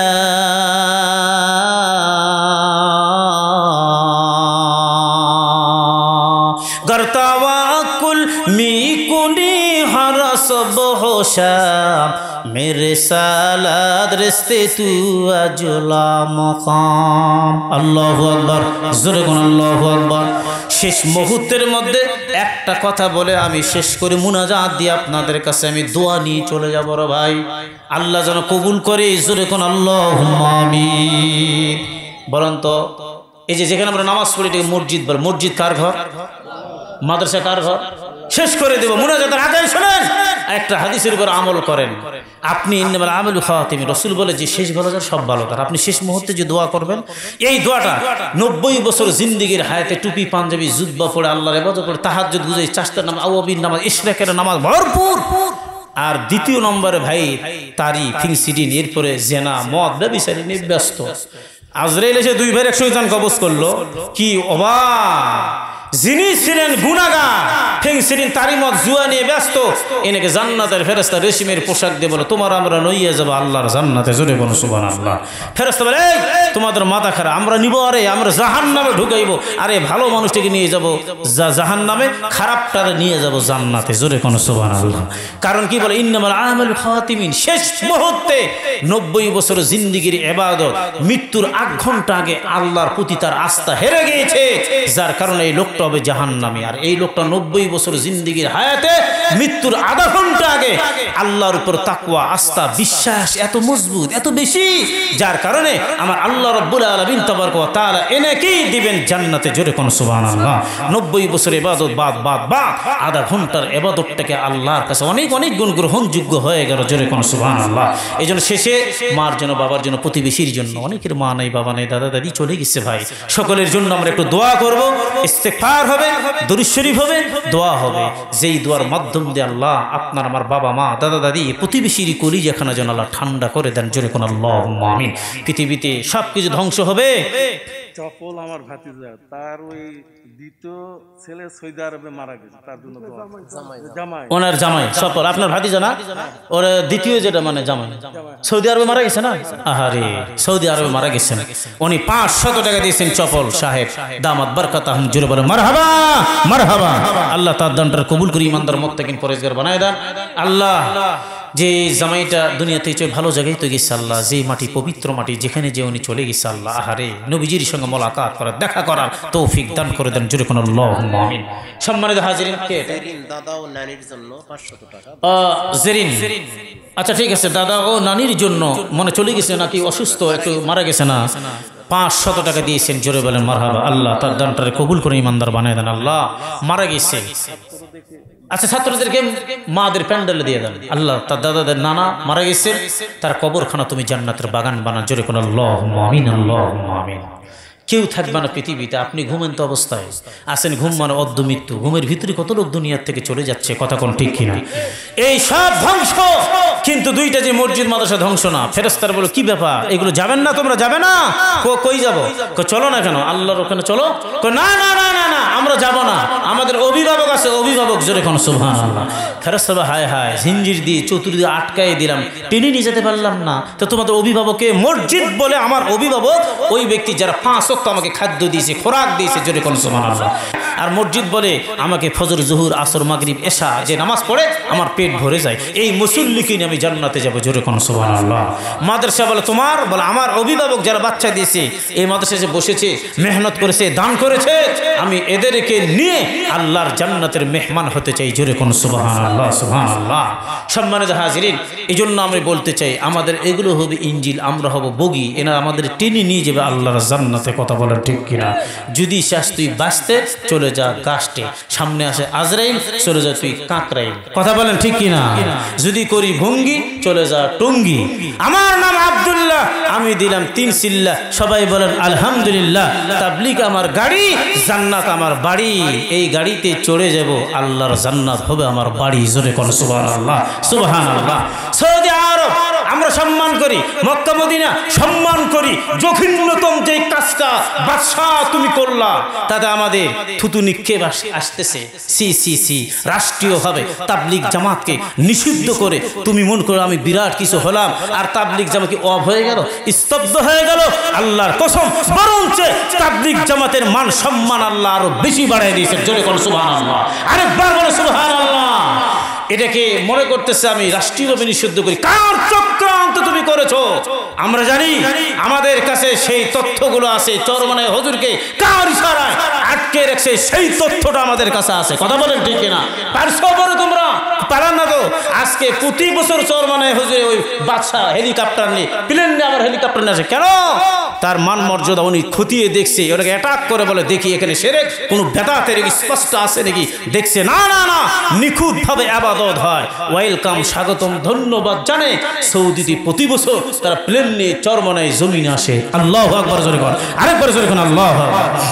मेरे सालाद रिश्ते तू अजुला मकाम। আল্লাহু আকবার। জোরে কোন আল্লাহু আকবার। শেষ মুহূর্তের মধ্যে একটা কথা বলে আমি শেষ করে মুনাজাত দিয়ে আপনাদের কাছে আমি দোয়া নিয়ে চলে যাব। রে ভাই আল্লাহ যেন কবুল করে। জোরে কোন আল্লাহুম্মা আমিন। বলেন তো, এই যে যেখানে আমরা নামাজ পড়ি এটাকে মসজিদ বল। মসজিদ কার ঘর? মাদ্রাসা কার ঘর? শেষ করে দেব মুনাজাতের আগে শুনেন, একটা হাদিসের উপর আমল করেন। আপনি ইন্নামাল আমালু খাতিমি, রাসূল বলে যে শেষ ভালো যার সব ভালো তার। আপনি শেষ মুহূর্তে যে দোয়া করবেন, এই দোয়াটা নব্বই বছর জিন্দেগির হায়াতে টুপি পাঞ্জাবি জুব্বা পড়ে আল্লাহর ইবাদত করে তাহাজ্জুদ গুজারি, চারটার নামাজ, আওয়াবিন নামাজ, ইশরাকের নামাজ ভরপুর। আর দ্বিতীয় নম্বরে ভাই তারি ফিংসিডিন, এরপরে জেনা মদ ব্যভিচারী নিয়ে ব্যস্ত। আজরাইল এসে দুই ভাইয়ের একসঙ্গে যান কবজ করলো। কি অবাক! যিনি ছিলেন গুনাহগার, ঠিক ছিলেন তারই মত জুয়া নিয়ে ব্যস্ত, এনেকে জান্নাতের ফেরেশতা রেশমের পোশাক দিয়ে বলে তোমার আমরা লইয়া যাবো আল্লাহর জান্নাতে। জোরে বলো সুবহানাল্লাহ। ফেরেশতা বলে এই তোমাদের মাথা খারাপ, আমরা নিব, আরে আমরা জাহান্নামে ঢুকাইবো, আরে ভালো মানুষটাকে নিয়ে যাবো জাহান্নামে, খারাপটারে নিয়ে যাবো জান্নাতে। জোরে কোনো সুবহানাল্লাহ। কারণ কি বলে ইন্নামাল আমালু খাতিমিন, শেষ মুহূর্তে নব্বই বছর জিন্দেগির ইবাদত, মৃত্যুর আধ ঘন্টা আগে আল্লাহর প্রতি তার আস্থা হেরে গিয়েছে, যার কারণে এই লোকটা হবে জাহান্নামী। আর এই লোকটা নব্বই বছর জিন্দেগির হায়াতে মৃত্যুর আধা ঘন্টা আগে আল্লাহর উপর তাকওয়া, আস্থা, বিশ্বাস এত মজবুত, এত বেশি, যার কারণে আমার আল্লাহ রাব্বুল আলামিন তাবারক ওয়া তাআলা এনেকেই দিবেন জান্নাতে। জোরে কোন সুবহানাল্লাহ। নব্বই বছর ইবাদত বাদ বাদ বাদ আধা ঘন্টার ইবাদতটাকে আল্লাহর কাছে অনেক অনেক গুণ গ্রহণযোগ্য হয়ে গেল। জোরে কোন সুবহানাল্লাহ। এই জন্য শেষে মার জন্য, বাবার জন্য, প্রতিবেশীর জন্য, অনেকের মা নাই, বাবা নাই, দাদা দাদি চলে গেছে ভাই, সকলের জন্য আমরা একটু দোয়া করব, ইস্তেগফার হবে, দুরূদ শরীফ হবে, দোয়া হবে, যেই দোয়ার মাধ্যম দিয়ে আল্লাহ আপনার আমার বাবা মা দাদা দাদি প্রতিবেশীর কলিজাখানা যেন আল্লাহ ঠান্ডা করে দেন। জোরে কোন আল্লাহুম্মা আমিন। পৃথিবীতে সব কিছু ধ্বংস হবে। চপল আমার ভাতিজা, তার ওই দ্বিতীয় ছেলে সৌদি আরবে মারা গেছে, তার জন্য জামাই, ওনার জামাই চপল, আপনার ভাতিজা না? ওর দ্বিতীয় যেটা মানে জামাই সৌদি আরবে মারা গেছে না? আহারে, সৌদি আরবে মারা গেছেন, উনি পাঁচশত টাকা দিয়েছেন চপল সাহেব, দামাত বারকাতাহুম। জোরে বলে মারহাবা মারহাবা। আল্লাহ তার দানটা কবুল করে ইমানদার মুত্তাকিন পরেজগার বানায় দেন। আল্লাহ যে জামাইটা দুনিয়াতে চলে ভালো জায়গায় তো গেছে আল্লাহ, যে মাটি পবিত্র মাটি, যেখানে যে উনি চলে গেছে আল্লাহ, আহারে নবীজির সঙ্গে মোলাকাত করার, দেখা করার তৌফিক দান করে দেন। জোরে কোন আল্লাহুম্মা আমিন। সম্মানিত হাজিরিন, কে দাদা ও নানির জন্য পাঁচশত টাকা। জেরিন, আচ্ছা ঠিক আছে, দাদা ও নানির জন্য মনে চলে গেছে নাকি অসুস্থ, একটু মারা গেছে না, পাঁচশত টাকা দিয়েছেন। জোরে বলেন মারহাবা। আল্লাহ তার দানটারে কবুল করে ইমানদার বানায় দেন। আল্লাহ মারা গেছে, আচ্ছা ছাত্রদেরকে মাদের প্যান্ডেলে দিয়ে দেন। আল্লাহ তার দাদাদের নানা মারা গেছে, তার কবরখানা তুমি জান্নাতের বাগান বানা। জোরে কোন আল্লাহুম্মা আমিন আল্লাহুম্মা আমিন। কেউ থাকবে না পৃথিবীতে, আপনি ঘুমেন্ত অবস্থায় আছেন, ঘুম মানে অর্ধ মৃত্যু, ঘুমের ভিতরে কত লোক দুনিয়ার থেকে চলে যাচ্ছে, কথা কোন ঠিক কিনা? এই সব ধ্বংস, কিন্তু দুইটা যে মসজিদ মাদ্রাসা ধ্বংস না। ফেরেশতারা বলে কি ব্যাপার, এগুলো যাবেন না তোমরা? যাবে না? কই যাব? চলো না কেন? আল্লাহর ওখানে চলো। না না না না না, আমরা যাব না, আমাদের অভিভাবক আছে, অভিভাবক। জোরে কোন সুবহানাল্লাহ। ফেরেশতারা হায় হায়, জিঞ্জির দিয়ে চতুর্দিকে আটকায় দিলাম, টেনে নিয়ে যেতে পারলাম না, তো তোমাদের অভিভাবকে মসজিদ বলে আমার অভিভাবক ওই ব্যক্তি যারা পাঁচ ওয়াক্ত আমাকে খাদ্য দিয়েছে, খোরাক দিয়েছে। জোরে কোন সুবহানাল্লাহ। আর মসজিদ বলে আমাকে ফজর, জোহর, আসর, মাগরিব, এশা যে নামাজ পড়ে আমার পেট ভরে যায়, এই মুসল্লিকে নিয়ে আমি জান্নাতে যাব। জোরে কোন সুবহানাল্লাহ। মাদ্রাসা বলে তোমার, বলে আমার অভিভাবক যারা বাচ্চা দিয়েছে, এই মাদ্রাসায় বসেছে, মেহনত করেছে, দান করেছে, আমি এদেরকে নিয়ে আল্লাহর জান্নাতের মেহমান হতে চাই। জোরে কোন সুবহানাল্লাহ সুবহানাল্লাহ। সম্মানিত হাজিরিন, এই জন্য আমি বলতে চাই আমাদের এগুলো হবে ইঞ্জিল, আমরা হব বগি, এরা আমাদের টেনে নিয়ে যাবে আল্লাহর জান্নাতে। কথা বলেন ঠিক কিনা? যদি চাস তুই বাঁচতে, চলে যা গাছটে, সামনে আসে আজরাইল, চলে যা তুই কাকরাইল। কথা বলেন ঠিক কিনা? যদি করি ভঙ্গি, চলে যা টঙ্গি। আমার নাম আব্দুল্লাহ, আমি দিলাম তিন সিল্লা, সবাই বলেন আলহামদুলিল্লাহ। তাবলীগ আমার গাড়ি, জান্নাত আমার বাড়ি, এই গাড়িতে চড়ে যাব, আল্লাহর জান্নাত হবে আমার বাড়ি। জোরে কোন সুবহানাল্লাহ সুবহানাল্লাহ। সৌদি আরব আমরা সম্মান করি, মক্কা মদিনা সম্মান করি, জঘন্যতম যে কাজটা বাদশাহ তুমি করলা, তাতে আমাদের থুতু নিক্ষেপ আসতেছে। সি সি সি রাষ্ট্রীয়ভাবে তাবলীগ জামাতকে নিষিদ্ধ করে তুমি মন করো আমি বিরাট কিছু হলাম, আর তাবলীগ জামাত কি অফ হয়ে গেল, স্তব্ধ হয়ে গেল? আল্লাহর কসম, বরঞ্চ তাবলীগ জামাতের মান সম্মান আল্লাহ আরো বেশি বাড়ায় দিয়েছেন। জোরে কোন সুবহানাল্লাহ। আরেকবার বলো সুবহানাল্লাহ। এটাকে মনে করতেছে আমি রাষ্ট্রীয়ভাবে নিষিদ্ধ করি। কার চক্রান্ত তুমি করেছো? আমরা জানি, আমাদের কাছে সেই তথ্যগুলো আছে। চরমনায় হুজুরকে কার ইশারায় আটকে রেখেছে, সেই তথ্যটা আমাদের কাছে আছে। কথা বলেন ঠিক কিনা? পারছো বলে তোমরা পালান না তো? আজকে প্রতি বছর চরমনায় হুজুরে ওই বাদশাহ হেলিকপ্টার নিয়ে, প্লেন নিয়ে আবার হেলিকপ্টার নিয়ে আসে। কেন? তার মান মর্যাদা উনি খতিয়ে দেখছে, ওটাকে অ্যাটাক করে বলে দেখি এখানে শিরক কোনো বেদাতের স্পষ্ট আছে নাকি। দেখছে না না না, নিখুঁতভাবে ইবাদত হয়। ওয়েলকাম, স্বাগতম, ধন্যবাদ জানে। সৌদিতে প্রতি বছর তারা প্লেন নিয়ে চরমনায় জমিনে আসে। আল্লাহু আকবার। জোরে কর, আরেকবার জোরে কর, আল্লাহু আকবার।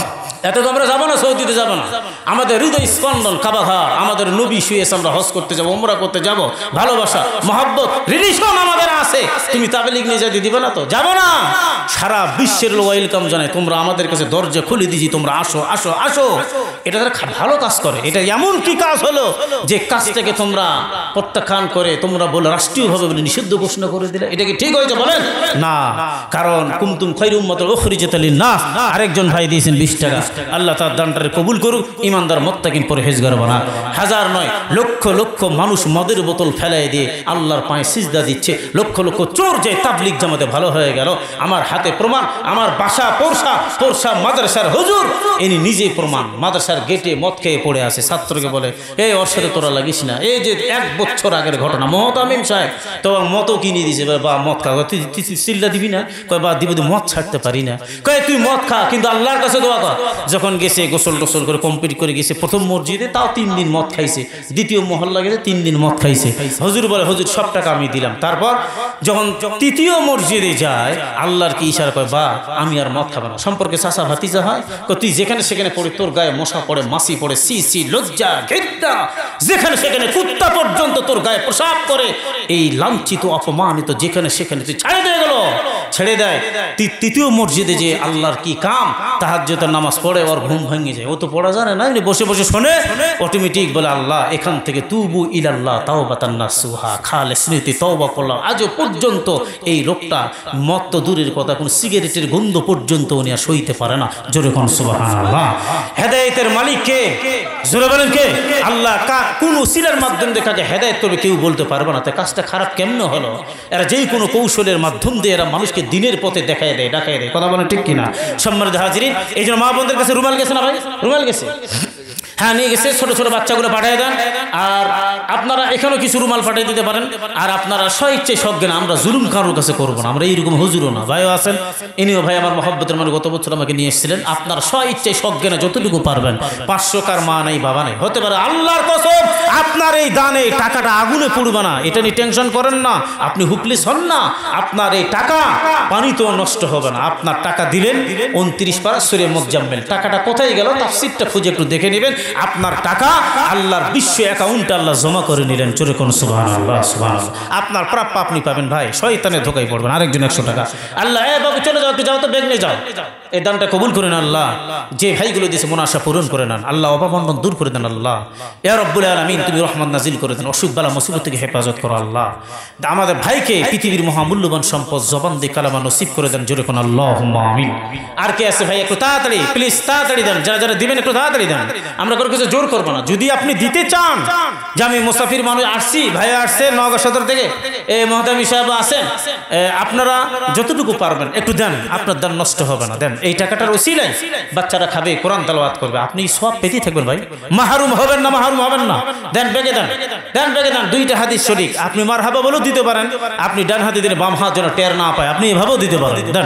এত তো আমরা যাবো না, সৌদিতে যাবো না। আমাদের হৃদয় স্পন্দন কাবা ঘর, আমাদের নবী শুয়েছে, আমরা হজ করতে যাবো, উমরা করতে যাব, ভালোবাসা মহব্বত রিলেশন আমাদের আছে। তুমি তাবলীগ নিয়ে যেতে দিবে না তো? যাবো না। সারা বিশ্বের লোক ওয়েলকাম জানায়, তোমরা আমাদের কাছে দরজা খুলে দিয়েছি, তোমরা আসো আসো আসো। এটা তারা ভালো কাজ করে। এটা এমন কি কাজ হলো যে কাজটাকে তোমরা প্রত্যাখ্যান করে তোমরা বলে রাষ্ট্রীয়ভাবে বলে নিষিদ্ধ ঘোষণা করে দিলে? এটা কি ঠিক হয়েছে বলেন? না, কারণ কুমতুম খায়রুম উম্মাতুন উখরিজাত লিন-নাস। আরেকজন ভাই দিয়েছেন বিশ টাকা। আল্লাহ তার দানটারে কবুল করুক, ইমানদার মুত্তাকিন পরহেজগার বানাক। হাজার নয় লক্ষ লক্ষ মানুষ মদের বোতল ফেলাই দিয়ে আল্লাহর পায়ে সিজদা দিচ্ছে, লক্ষ লক্ষ চোর যে তাবলীগ জামাতে ভালো হয়ে গেল। আমার হাতে প্রমাণ, আমার বাসা পোরশা পোরশা মাদ্রাসার হুজুর, ইনি নিজে প্রমাণ। মাদ্রাসার গেটে মদ খেয়ে পড়ে আছে, ছাত্রকে বলে এই ওর সাথে তোরা লাগিস না। এই যে এক বছর আগের ঘটনা, মহতামিম সাহেব তোমার মতও কিনে দিয়েছে, বা মদ খা, তুই চিল্লা দিবি না? কয় বা দিব, মদ ছাড়তে পারি না। কয় তুই মদ খা কিন্তু আল্লাহর কাছে দোয়া কর। যখন গেছে গোসল টোসল করে কমপ্লিট করে গেছে প্রথম মসজিদে, তাও তিন দিন মদ খাইছে। দ্বিতীয় মহল্লা গেছে, তিন দিন মদ খাইছে। হুজুর বলে হুজুর সব টাকা আমি দিলাম। তারপর যখন তৃতীয় মসজিদে যায়, আল্লাহর কি ইশারা করে, বা আমি আর মদ খাবো না। সম্পর্কে চাচা ভাতিজা হয়, তুই যেখানে সেখানে পড়ে, তোর গায়ে মশা পড়ে, মাছি পড়ে, সি সি লজ্জা ঘেন্না, যেখানে সেখানে কুত্তা পর্যন্ত তোর গায়ে প্রসাব করে, এই লাঞ্ছিত অপমানিত যেখানে সেখানে তুই ছেড়ে দিয়ে গেল, ছেড়ে দেয়। তৃতীয় মসজিদে যে আল্লাহর কি কাম, তাহাজ্জুদের নামাজ পড়ে, ওর ঘুম ভেঙে যায়। ও তো পড়া জানে না, বসে বসে শোনে, অটোমেটিক বলে আল্লাহ এখান থেকে তুবু ইলাল্লাহ তাওবাতান নাসুহা, খালে স্মৃতি তওবা করলাম। আজও পর্যন্ত এই লোকটা মদ তো দূরের কথা, কোন সিগারেটের গন্ধ পর্যন্ত উনি আর সইতে পারে না। জোরে কোন সুবহানাল্লাহ। হেদায়েতের মালিক কে? জোরে বলেন কে? আল্লাহ। কোন উসিলার মাধ্যমে দেখাকে হেদায়েত করবে কেউ বলতে পারবে না। তাই কাজটা খারাপ কেমনে হলো? এরা যেই কোনো কৌশলের মাধ্যম দিয়ে এরা মানুষকে দিনের পথে দেখায় দেয়, দেখায় দেয়। কথা বলেন ঠিক কিনা? সম্মানিত হাজিরিন, এই জন্য মা বোনদের কাছে রুমাল গেছে না ভাই? রুমাল গেছে? হ্যাঁ নিয়ে গেছে। ছোট ছোট বাচ্চাগুলো পাঠিয়ে দেন। আর আপনারা এখানেও কিছু রুমাল পাঠিয়ে দিতে পারেন। আর আপনারা স্বইচ্ছায় সজ্ঞান, আমরা জুলুম কারোর কাছে করবো না। আমরা এইরকম হুজুরও না। ভাইও আছেন, ইনিও ভাই আমার মহব্বতের মানে গত বছর আমাকে নিয়ে এসেছিলেন। আপনারা স্বইচ্ছায় সজ্ঞানে যতটুকু পারবেন, পাঁচশো কার মা নাই বাবা নেই, হতে পারে আল্লাহর কসম আপনার এই দানে টাকাটা আগুনে পড়বে না। এটা নিয়ে টেনশন করেন না, আপনি হুপলিস হন না। আপনার এই টাকা পানিতেও নষ্ট হবে না। আপনার টাকা দিলেন উনত্রিশ পারা সূরা মুজাম্মিল, টাকাটা কোথায় গেল তাফসীরটা খুঁজে একটু দেখে নেবেন। আপনার টাকা আল্লাহর বিশ্ব অ্যাকাউন্টে আল্লাহ জমা করে নিলেন। চোরে কোন সুবহানাল্লাহ সুবহানাল্লাহ। আপনার প্রাপ্য আপনি পাবেন ভাই, শয়তানের ধোকায় পড়বেন। আরেকজন একশো টাকা আল্লাহ, এ বাবু চলে যাও, তুই যাও তো, বেগ নিয়ে যাও, এই দানটা কবুল করে নেন আল্লাহ। যে ভাইগুলো দিয়েছে মনাশা পূরণ করে নেন আল্লাহ, অভাবন্টন দূর করে দেন আল্লাহ। ইয়া রব্বুল আলামিন, তুমি রহমত নাজিল করে দেন, অসুখ বালা মুসিবত থেকে হেফাজত করো আল্লাহ। আমাদের ভাইকে পৃথিবীর মহামূল্যবান সম্পদ জবান দিয়ে কালামা নসিব করে দেন। জোরে কোন আল্লাহুম্মা আমিন। আর কে আছে ভাই? একটু তাড়াতাড়ি প্লিজ, তাড়াতাড়ি দেন। যারা যারা দিবেন একটু তাড়াতাড়ি দেন। আমরা কোনো কিছু জোর করবো না। যদি আপনি দিতে চান যে আমি মুসাফির মানুষ আসছি, ভাই আসছে নওগাঁ সদর থেকে, এ মহতামি সাহেব আছেন, আপনারা যতটুকু পারবেন একটু দেন, আপনার দান নষ্ট হবে না। দেন, এই টাকাটার ওসিলায় বাচ্চারা খাবে, কোরআন তেলাওয়াত করবে, আপনি সব পেতেই থাকবেন ভাই, মাহরুম হবেন না, মাহরুম হবেন না। দেন, বেগে দেন, দেন বেগে দেন। দুইটা হাদিস শরীক, আপনি মারহাবা বলেও দিতে পারেন, আপনি ডান হাতে দিলে বাম হাত যেন টের না পায়, আপনি এভাবেও দিতে পারেন। দেন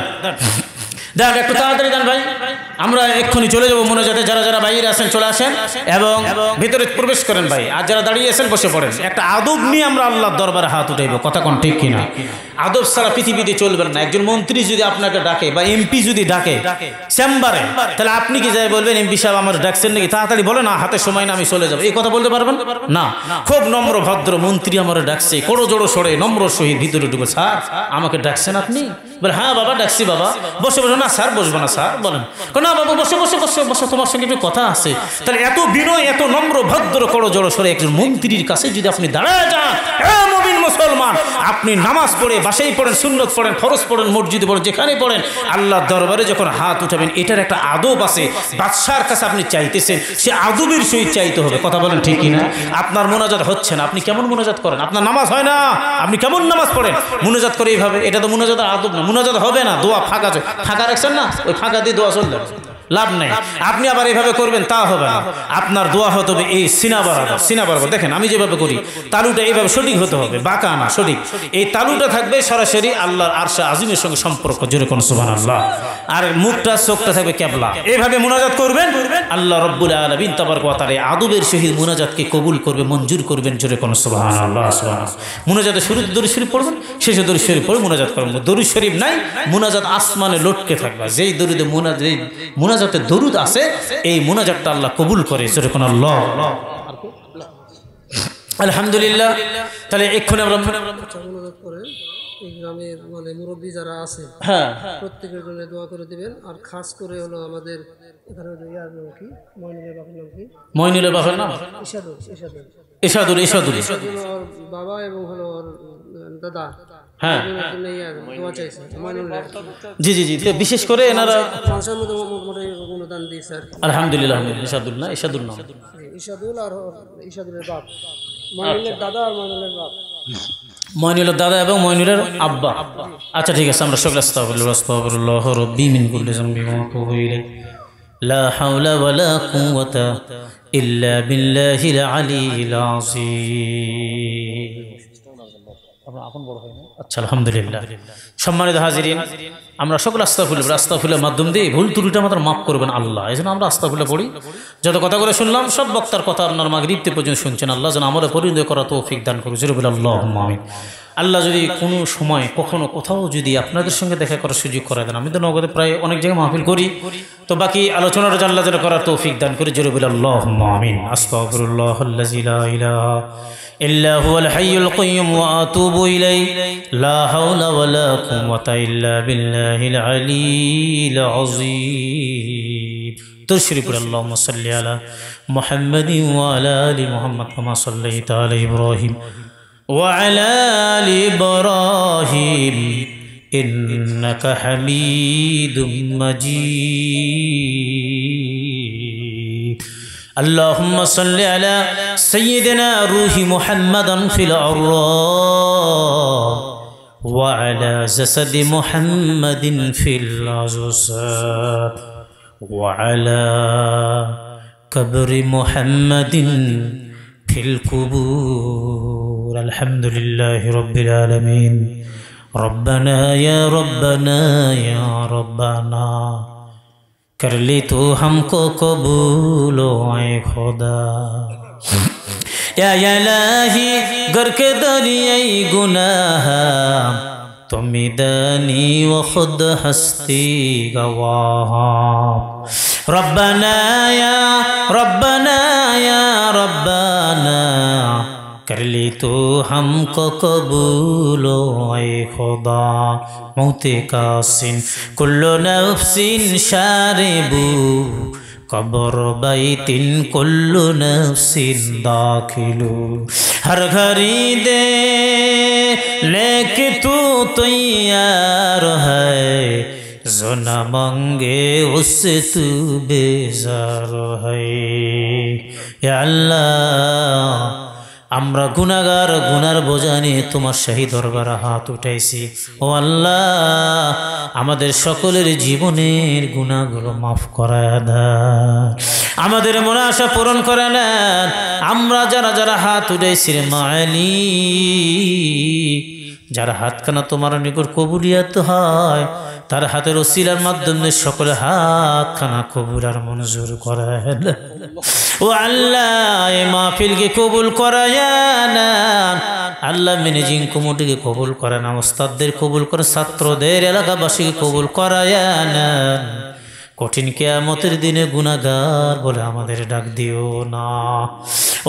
দেন, একটু তাড়াতাড়ি দেন ভাই। আমরা এক্ষুনি চলে যাবো মোনাজাতে। যারা যারা বাইরে আছেন চলে আসেন এবং ভিতরে প্রবেশ করেন ভাই। আর যারা দাঁড়িয়ে আছেন বসে পড়েন। একটা আদব নিয়ে আমরা আল্লাহর দরবারে হাত উঠাইব। কথা কোন ঠিক কিনা? আদব ছাড়া পৃথিবীতে চলবেন না। একজন মন্ত্রী যদি আপনাকে ডাকে বা এমপি যদি ডাকে চেম্বারে, তাহলে আপনি কি যাই বলবেন এমপি সাহেব আমার ডাকছেন নাকি? তাড়াতাড়ি বলে না, হাতে সময় না, আমি চলে যাবো, এই কথা বলতে পারবেন না। খুব নম্র ভদ্র মন্ত্রী আমার ডাকছে, কোড়ো জোড়ো সরে নম্র সহিত ভিতরে ঢুকে, স্যার আমাকে ডাকছেন আপনি? বলে হ্যাঁ বাবা ডাকছি বাবা। বসে বসে, না স্যার বসবো না স্যার। বলেন না বাবু বসে বসে বসে বসে, তোমার সঙ্গে একটু কথা আছে। তাহলে এত বিনয়, এত নম্র ভদ্র কোড়ো জোড়ো সরে একজন মন্ত্রীর কাছে যদি আপনি দাঁড়ায় যান, মুমিন মুসলমান, আপনি নামাজ পড়ে বাসায় পড়েন, সুন্নত পড়েন, ফরজ পড়েন, মসজিদে পড়েন, যেখানে পড়েন, আল্লাহর দরবারে যখন হাত উঠাবেন, এটার একটা আদব আছে। বাদশার কাছে আপনি চাইতেছেন, সে আদবের সহিত চাইতে হবে। কথা বলেন ঠিক কিনা? আপনার মোনাজাত হচ্ছে না, আপনি কেমন মোনাজাত করেন? আপনার নামাজ হয় না, আপনি কেমন নামাজ পড়েন? মোনাজাত করে এইভাবে, এটা তো মোনাজাতের আদব না। মোনাজাত হবে না, দোয়া ফাঁকা, ফাঁকা রাখছেন না, ওই ফাঁকা দিয়ে দোয়া চলবে, লাভ নেই। আপনি আবার এইভাবে করবেন, তা হবে না। আপনার দোয়া হতে হবে এই সিনা বরাবর, সিনা বরাবর। দেখেন আমি যেভাবে করি, তালুটা এইভাবে সঠিক হতে হবে, বাঁকা না, সঠিক। এই তালুটা থাকবে সরাসরি আল্লাহর আরশে আজিমের সঙ্গে সম্পর্ক। জোরে কোন সুবহানাল্লাহ। আর মুখটা চোখটা থাকবে কেবলা। এইভাবে মুনাজাত করবেন, আল্লাহ রব্বুল আলামিন তাবারক ওয়া তাআলা আদবের সহিত মুনাজাতকে কবুল করবে, মঞ্জুর করবেন। জোরে কোন সুবহানাল্লাহ, সুবহানাল্লাহ। মুনাজাতে শুরুতে দরুদ শরীফ পড়বেন, শেষে দরুদ শরীফ পড়ে মুনাজাত করবেন। দরুদ শরীফ নাই, মুনাজাত আসমানে লটকে থাকবে। যেই দরুদে মুনাজাত মুনাজাতে দরুদ আছে এই মুনাজাতটা আল্লাহ কবুল করে। যেরকম আল্লাহ আলহামদুলিল্লাহ। তাহলে এক্ষুনি আমরা মুনাজাত করে এই গ্রামের মানে মুরব্বী যারা আছে হ্যাঁ প্রত্যেকের জন্য দোয়া করে দিবেন। আর খাস করে হলো আমাদের এখানে ইয়ার নাম কি মইনুলের বাবার নাম কি মইনুলের বাবার নাম ইশাদুল ইশাদুল ইশাদুল ইশাদুল ওর বাবা এবং হলো ওর দাদা হ্যাঁ দোয়া চাইছে মইনুলের। জি জি জি তো বিশেষ করে এনারা মানুষের মধ্যে মোটামুটি অনুদান দিয়েছে আর কি। আলহামদুলিল্লাহ ইশাদুল না ইশাদুল নাম ইশাদুল আর ইশাদুলের বাপ মইনুলের দাদা আর মইনুলের বাপ মইনুলের দাদা এবং মইনুলের আব্বা। আচ্ছা ঠিক আছে আমরা সকলে আস্তাগফিরুল্লাহ আস্তাগফিরুল্লাহ রাব্বি মিন কুল্লি যামবি ওয়া আতুবু ইলাইহি লা হাওলা ওয়ালা কুওয়াতা ইল্লা বিল্লাহিল আলিয়্যিল আযীম। আচ্ছা আলহামদুলিল্লাহ। সম্মানিত হাজিরিন আমরা সকল আস্তাগফিরুল্লাহ আস্তাগফিরুল্লাহর মাধ্যম দিয়ে ভুল ত্রুটিটা আমাদের মাফ করবেন আল্লাহ। এই জন্য আমরা আস্তাগফিরুল্লাহ পড়ি। যত কথাগুলো শুনলাম সব বক্তার কথা আপনার মাগরিব পর্যন্ত শুনছেন, আল্লাহ যেন আমাদের পরিণত করা তৌফিক দান করুন। জোরে বলে আল্লাহুম্মা আমিন। আল্লাহ যদি কোনো সময় কখনো কোথাও যদি আপনাদের সঙ্গে দেখা করার সুযোগ করে দেন, আমি তো নগদে প্রায় অনেক জায়গায় মাহফিল করি, তো বাকি আলোচনাটা আল্লাহ যেন করার তৌফিক দান করে। জোরে বলে আল্লাহুম্মা আমিন। আস্তাগফিরুল্লাহাল্লাযী লা ইলাহা ইল্লা হুয়াল হাইয়ুল কাইয়্যুম ওয়া আতুবু ইলাইহি লা হাওলা ওয়ালা কুওয়াতা ইল্লা বিল্লাহিল আলিয়্যিল আযীম। তশরিফ আল্লাহুম্মা সাল্লি আলা মুহাম্মাদিন ওয়া আলা আলি মুহাম্মাদ কামা সাল্লাইতা আলা ইব্রাহিম ওয়া আলা আলি ইব্রাহিম ইন্নাকা হামিদুম মাজিদ। اللهم صل على سيدنا روح محمدا في الأرواح وعلى جسد محمد في الأجساد وعلى قبر محمد في القبور. الحمد لله رب العالمين. ربنا يا ربنا يا ربنا कर ले तो हमको कबूल आए खुदा। या इलाही गर के दरियाई गुनाह तुम दानी व खुद हस्ती गवाह। रब्बना या रब्बना या रब्बना कर ले तो हमको कबूल आए खुदा। मौते का सिन कुल्लु नफ्सिन शारिबू कब्र बैतिन कुल्लु नफ्सिन दाखिलू। हर घड़ी दे लेके तू तैयार है, जो न मांगे उससे तू बेजार है। या अल्लाह আমরা গুনাহগার, গুনার বোঝা নিয়ে তোমার শাহী দরবারে হাত উঠাইছি। ও আল্লাহ আমাদের সকলের জীবনের গুনাহগুলো মাফ করে দেন, আমাদের মনে আশা পূরণ করে নেন। আমরা যারা যারা হাত উঠাইছি রে মালিক, যারা হাতখানা তোমার নিকট কবুলিয়াত হয় তার হাতের ওসিলার মাধ্যমে সকলে হাতখানা কবুল আর মঞ্জুর করেন। ও আল্লাহ এই মাহফিলকে কবুল করায়েন। আল্লাহ ম্যানেজিং কমিটিকে কবুল করেন, ওস্তাদদের কবুল করে, ছাত্রদের এলাকাবাসীকে কবুল করায়েন। কঠিন কিয়ামতের দিনে গুনাহগার বলে আমাদের ডাক দিও না। ও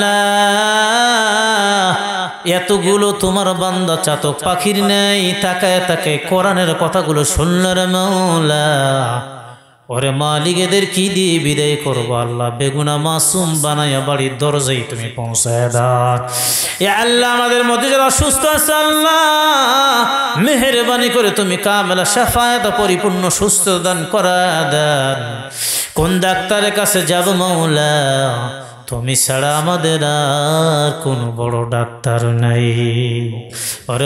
আল্লাহ এতগুলো তোমার বান্দা চাতক পাখির নেই তাকায় তাকায় কোরআনের কথাগুলো শুনল রে মাওলা। ওরে মালিক এদের কি দিয়ে বিদায় করবো আল্লাহ? বেগুনা মাসুম বানাইয়া বাড়ির দরজায় তুমি পৌঁছায় দাও। এ আল্লাহ আমাদের মধ্যে যারা অসুস্থ আছে আল্লাহ মেহেরবানি করে তুমি কামেলা শাফায়াত পরিপূর্ণ সুস্থ দান করা দেন। কোন ডাক্তারের কাছে যাব মাওলা? তুমি ছাড়া আমাদের আর কোনো বড় ডাক্তার নাই। ওরে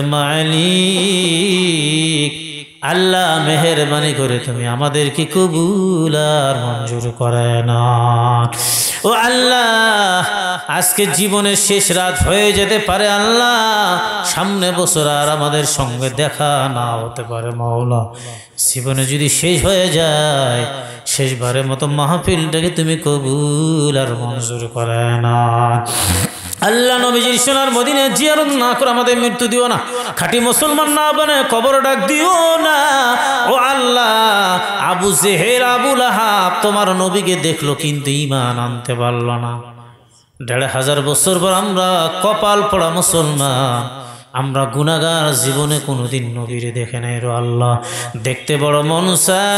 মালিক আল্লাহ মেহেরবানি করে তুমি আমাদেরকে কবুল আর মঞ্জুর করে না। ও আল্লাহ আজকে জীবনের শেষ রাত হয়ে যেতে পারে আল্লাহ, সামনে বছর আর আমাদের সঙ্গে দেখা না হতে পারে মাওলা। জীবনে যদি শেষ হয়ে যায় শেষবারের মতো মাহফিলটাকে তুমি কবুল আর মঞ্জুর করে না। আল্লাহ নবীজির সোনার মদিনা জিয়ারত না করে আমাদের মৃত্যু দিও না, খাঁটি মুসলমান না বানায় কবর ডাক দিও না। ও আল্লাহ, আবু জেহেল আবু লাহাব তোমার নবীকে দেখলো কিন্তু ঈমান আনতে পারল না। দেড় হাজার বছর পর আমরা কপাল পড়া মুসলমান, আমরা গুনাহগার, জীবনে কোনোদিন নবীরে দেখে নাই। রো আল্লাহ, দেখতে বড় মন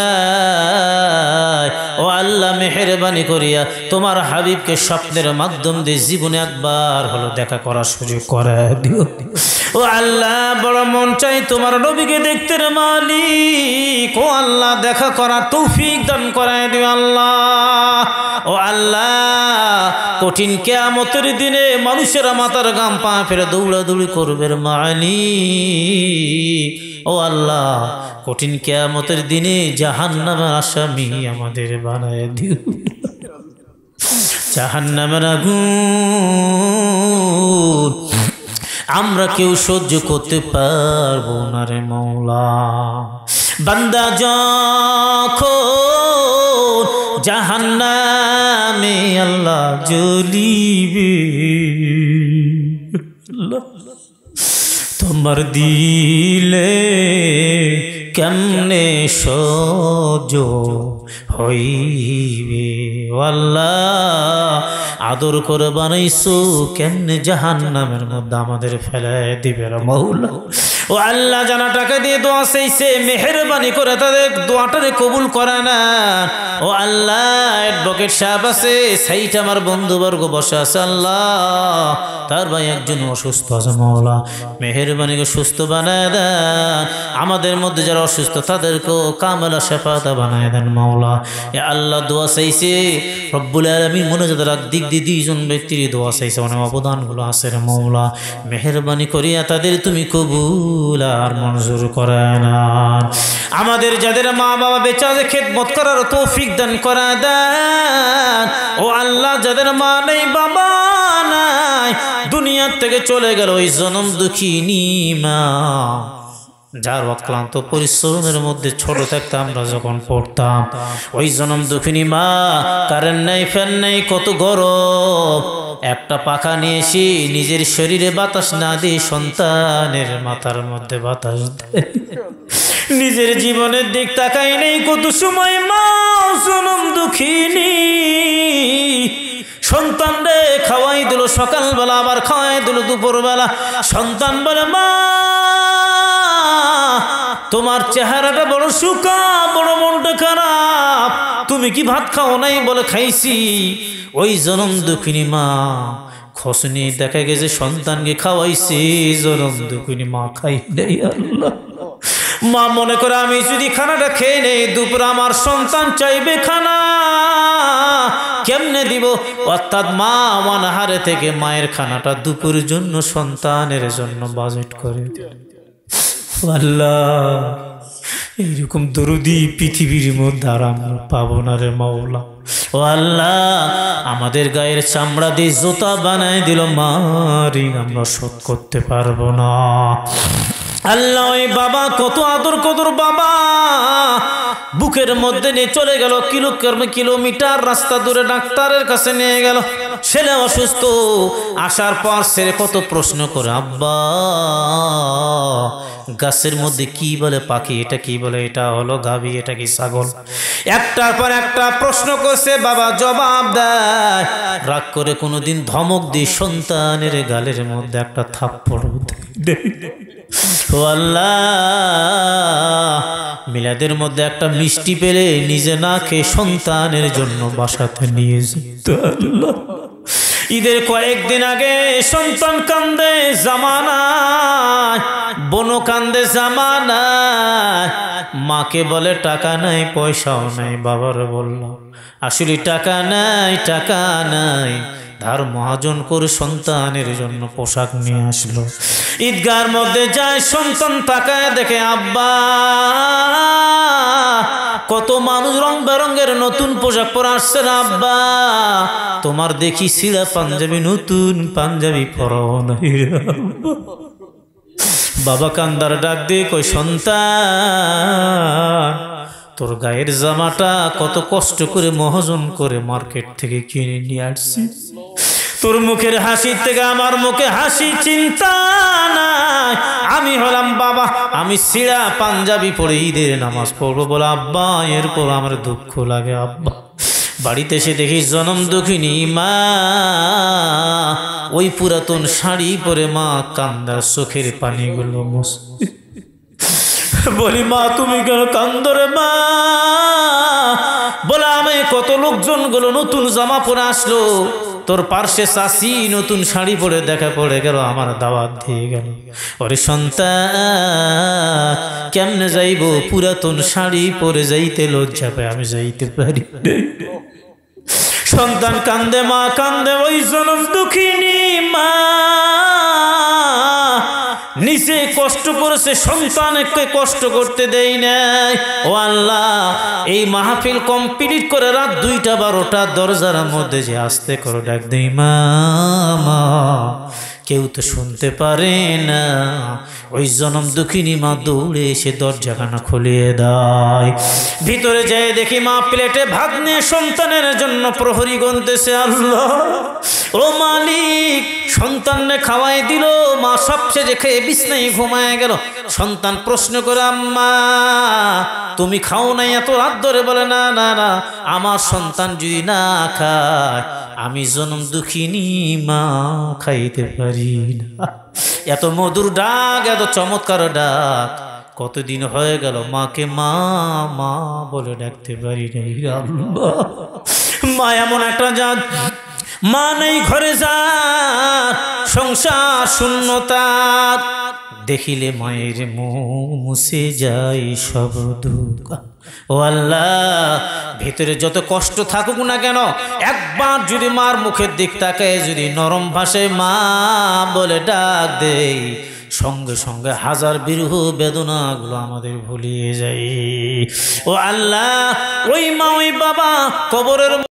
চায়। ও আল্লাহ, মেহেরবানি করিয়া তোমার হাবিবকে স্বপ্নের মাধ্যম দিয়ে জীবনে একবার হলো দেখা করার সুযোগ করে দিও। ও আল্লাহ, বড় মন চাই তোমার নবীকে দেখতে রে মালিক। ও আল্লাহ, দেখা করার তৌফিক দান করায় দিও আল্লাহ। ও আল্লাহ, কঠিন কিয়ামতের দিনে মানুষেরা মাথার গাম পা ফেলে দৌড়াদৌড়ি করবে মালিক। ও আল্লাহ, কঠিন কিয়ামতের দিনে জাহান্নামের আসামি আমাদের বানায় দিও। জাহান্নামের আগুন আমরা কেউ সহ্য করতে পারবো না রে মওলা। বান্দা যখন জাহান্নামে আল্লাহ জ্বলিবে, তোমার দিলে কেমনে সহ্য হইবে। আল্লাহ, আদর করে বানাইছো, কেমনে জাহান্নামের মধ্যে আমাদের ফেলায় দিবে রে মওলা। ও আল্লাহ, জানা টাকা দিয়ে দোয়া চাইছে, মেহেরবানি করে তাদের দোয়াটারে কবুল করে না। ও আল্লাহ, অ্যাডভোকেট সাহেব আছে, সাইট আমার বন্ধুবর্গ বসে আছে, আল্লাহ তার ভাই একজন অসুস্থ আছে, মওলা মেহেরবানি করে সুস্থ বানায় দেন। আমাদের মধ্যে যারা অসুস্থ তাদেরকেও কামেলা শেফাতা বানায় দেন মওলা। এ আল্লাহ, দোয়া চাইছে রব্বুল আলামিন, মনে যাদের দিক দিয়ে দুইজন ব্যক্তির দোয়া চাইছে, অনেক অবদানগুলো আছে রে মওলা। মেহেরবানি করিয়া তাদের তুমি কবুল আর মঞ্জুর করে না। আমাদের যাদের মা বাবা বেঁচে আছে খেদমত করার তৌফিক দান করে দেন। ও আল্লাহ, যাদের মা নেই বাবা নাই, দুনিয়ার থেকে চলে গেল ওই জনম দুঃখিনী মা, যার অক্লান্ত পরিশ্রমের মধ্যে ছোট থাকতে আমরা যখন পড়তাম, ওই জনম দুঃখিনী মা, কারেন্ট নাই, ফ্যান নাই, কত গরম, একটা পাখা নিয়ে এসে নিজের শরীরে বাতাস না দিয়ে সন্তানের মাথার মধ্যে বাতাস দেয়। নিজের জীবনের দিক তাকাই নেই, কত সময় মা জনম দুঃখিনী সন্তান রে খাওয়াই দিল সকালবেলা, আবার খাওয়াই দিল দুপুরবেলা। সন্তান বলে, মা তোমার চেহারাটা বড় শুকা, বড় মনটা খারাপ, তুমি কি ভাত খাও নাই? বলে খাইছি। ওই জনম দুঃখিনী মা খোঁজ নিয়ে দেখা গেছে সন্তানকে খাওয়াইছে, জনম দুঃখিনী মা খাই নাই। আল্লাহ, মা মনে করে আমি যদি খানাটা খেয়ে নেই, দুপুরে আমার সন্তান চাইবে খানা, কেমনে দিব? অর্থাৎ মা অনাহারে থেকে মায়ের খানাটা দুপুরের জন্য সন্তানের জন্য বাজেট করে দিল। আল্লাহ, এইরকম দরদি পৃথিবীর মধ্যে আর আমরা পাবো না রে মাওলা। ও আল্লাহ, আমাদের গায়ের চামড়া দিয়ে জুতা বানায় দিল, মারি আমরা শোধ করতে পারবো না। আল্লাহ, ওই বাবা কত আদর কদর বাবা, বুকের মধ্যে নিয়ে চলে গেল, কিলো কিলোমিটার রাস্তা দূরে ডাক্তারের কাছে নিয়ে গেল। ছেলে অসুস্থ, আসার পর ছেলে কত প্রশ্ন করে, আব্বা গাছের মধ্যে কি বলে পাখি, এটা কি বলে, এটা হলো গাভী, এটা কি ছাগল, একটার পর একটা প্রশ্ন করছে, বাবা জবাব দেয়। রাগ করে কোনোদিন ধমক দিয়ে সন্তানের গালের মধ্যে একটা থাপ্পড় দেয়। ও আল্লাহ, মিলাদের মধ্যে একটা মিষ্টি পেলে নিজে না খেয়ে সন্তানের জন্য বাসাতে নিয়ে যেত। আল্লাহ, ঈদের কয়েকদিন আগে সন্তান কান্দে জামানায়, বোনও কান্দে জামানায়, মাকে বলে টাকা নাই, পয়সাও নাই। বাবার বলল, আসলে টাকা নাই, টাকা নাই, ধার মহাজন করে সন্তানের জন্য পোশাক নিয়ে আসলো। ঈদগার মধ্যে যায়, সন্তান তাকায় দেখে আব্বা কত মানুষ রং বেরঙের নতুন পোশাক পরে আসছে না, আব্বা তোমার দেখি সিরা পাঞ্জাবি, নতুন পাঞ্জাবি পরাও নাই। বাবা কান্দার ডাক দিয়ে কই, সন্তান তোর গায়ের জামাটা কত কষ্ট করে মহাজন করে মার্কেট থেকে কিনে নিয়ে আসছি, তোর মুখের হাসি থেকে আমার মুখে হাসি চিন্তা নাই। আমি হলাম বাবা, আমি সিরা পাঞ্জাবি পরে ঈদের নামাজ পড়বো বলে আব্বা এরপর আমার দুঃখ লাগে। আব্বা বাড়িতে এসে দেখি জনম দুঃখিনী মা ওই পুরাতন শাড়ি পরে মা কান্দার চোখের পানিগুলো মুছ। বলি মা তুমি কেন কান্দরে মা? বলে আমি কত লোকজন গুলো নতুন জামা পরে আসলো, তোর পার্শ্বে চাষি নতুন শাড়ি পরে দেখা পড়ে গেল, আমার দাওয়াত দিয়ে গেল। ওরে সন্তান কেমনে যাইব, পুরাতন শাড়ি পরে যাইতে লজ্জা পায়, আমি যাইতে পারি। সন্তান কান্দে, মা কান্দে, ওই জনম দুঃখিনী মা নিচে কষ্ট করেছে, সন্তানকে কষ্ট করতে দেই নাই। ও আল্লাহ এই মাহফিল কমপ্লিট করে রাত দুইটা বারোটা দরজার মধ্যে যে আস্তে করে ডাক দেই মা মা, কেউ তো শুনতে পারে না। ওই জনম দুঃখিনী মা দৌড়ে এসে দরজাখানা খুলিয়ে দেয়। ভিতরে যেয়ে দেখি মা প্লেটে ভাত নিয়ে সন্তানের জন্য প্রহরী গুনতেছে। আল্লাহ ও মালিক, সন্তানকে খাওয়াই দিল, মা সবশেষে খেয়ে বিছনায় ঘুমায় গেল। সন্তান প্রশ্ন করে আম্মা তুমি খাও নাই এত রাত ধরে? বলে না না না, আমার সন্তান যদি না খায় আমি জনম দুঃখিনী মা খাইতে পারি না। এত মধুর ডাক, এত চমৎকার ডাক, কতদিন হয়ে গেল মাকে মা মা বলে ডাকতে পারি নাই। মা এমন একটা জাত, মা নেই ঘরে যা সংসার শূন্যতার, দেখিলে মায়ের মুখ মুছে যায় সব দুঃখ। ও আল্লাহ ভিতরে যত কষ্ট থাকুক না কেন, একবার যদি মার মুখের দিক তাকায় যদি নরম ভাষায় মা বলে ডাক দেই, সঙ্গে সঙ্গে হাজার বিরহ বেদনাগুলো আমাদের ভুলিয়ে যায়। ও আল্লাহ ওই মা ওই বাবা কবরের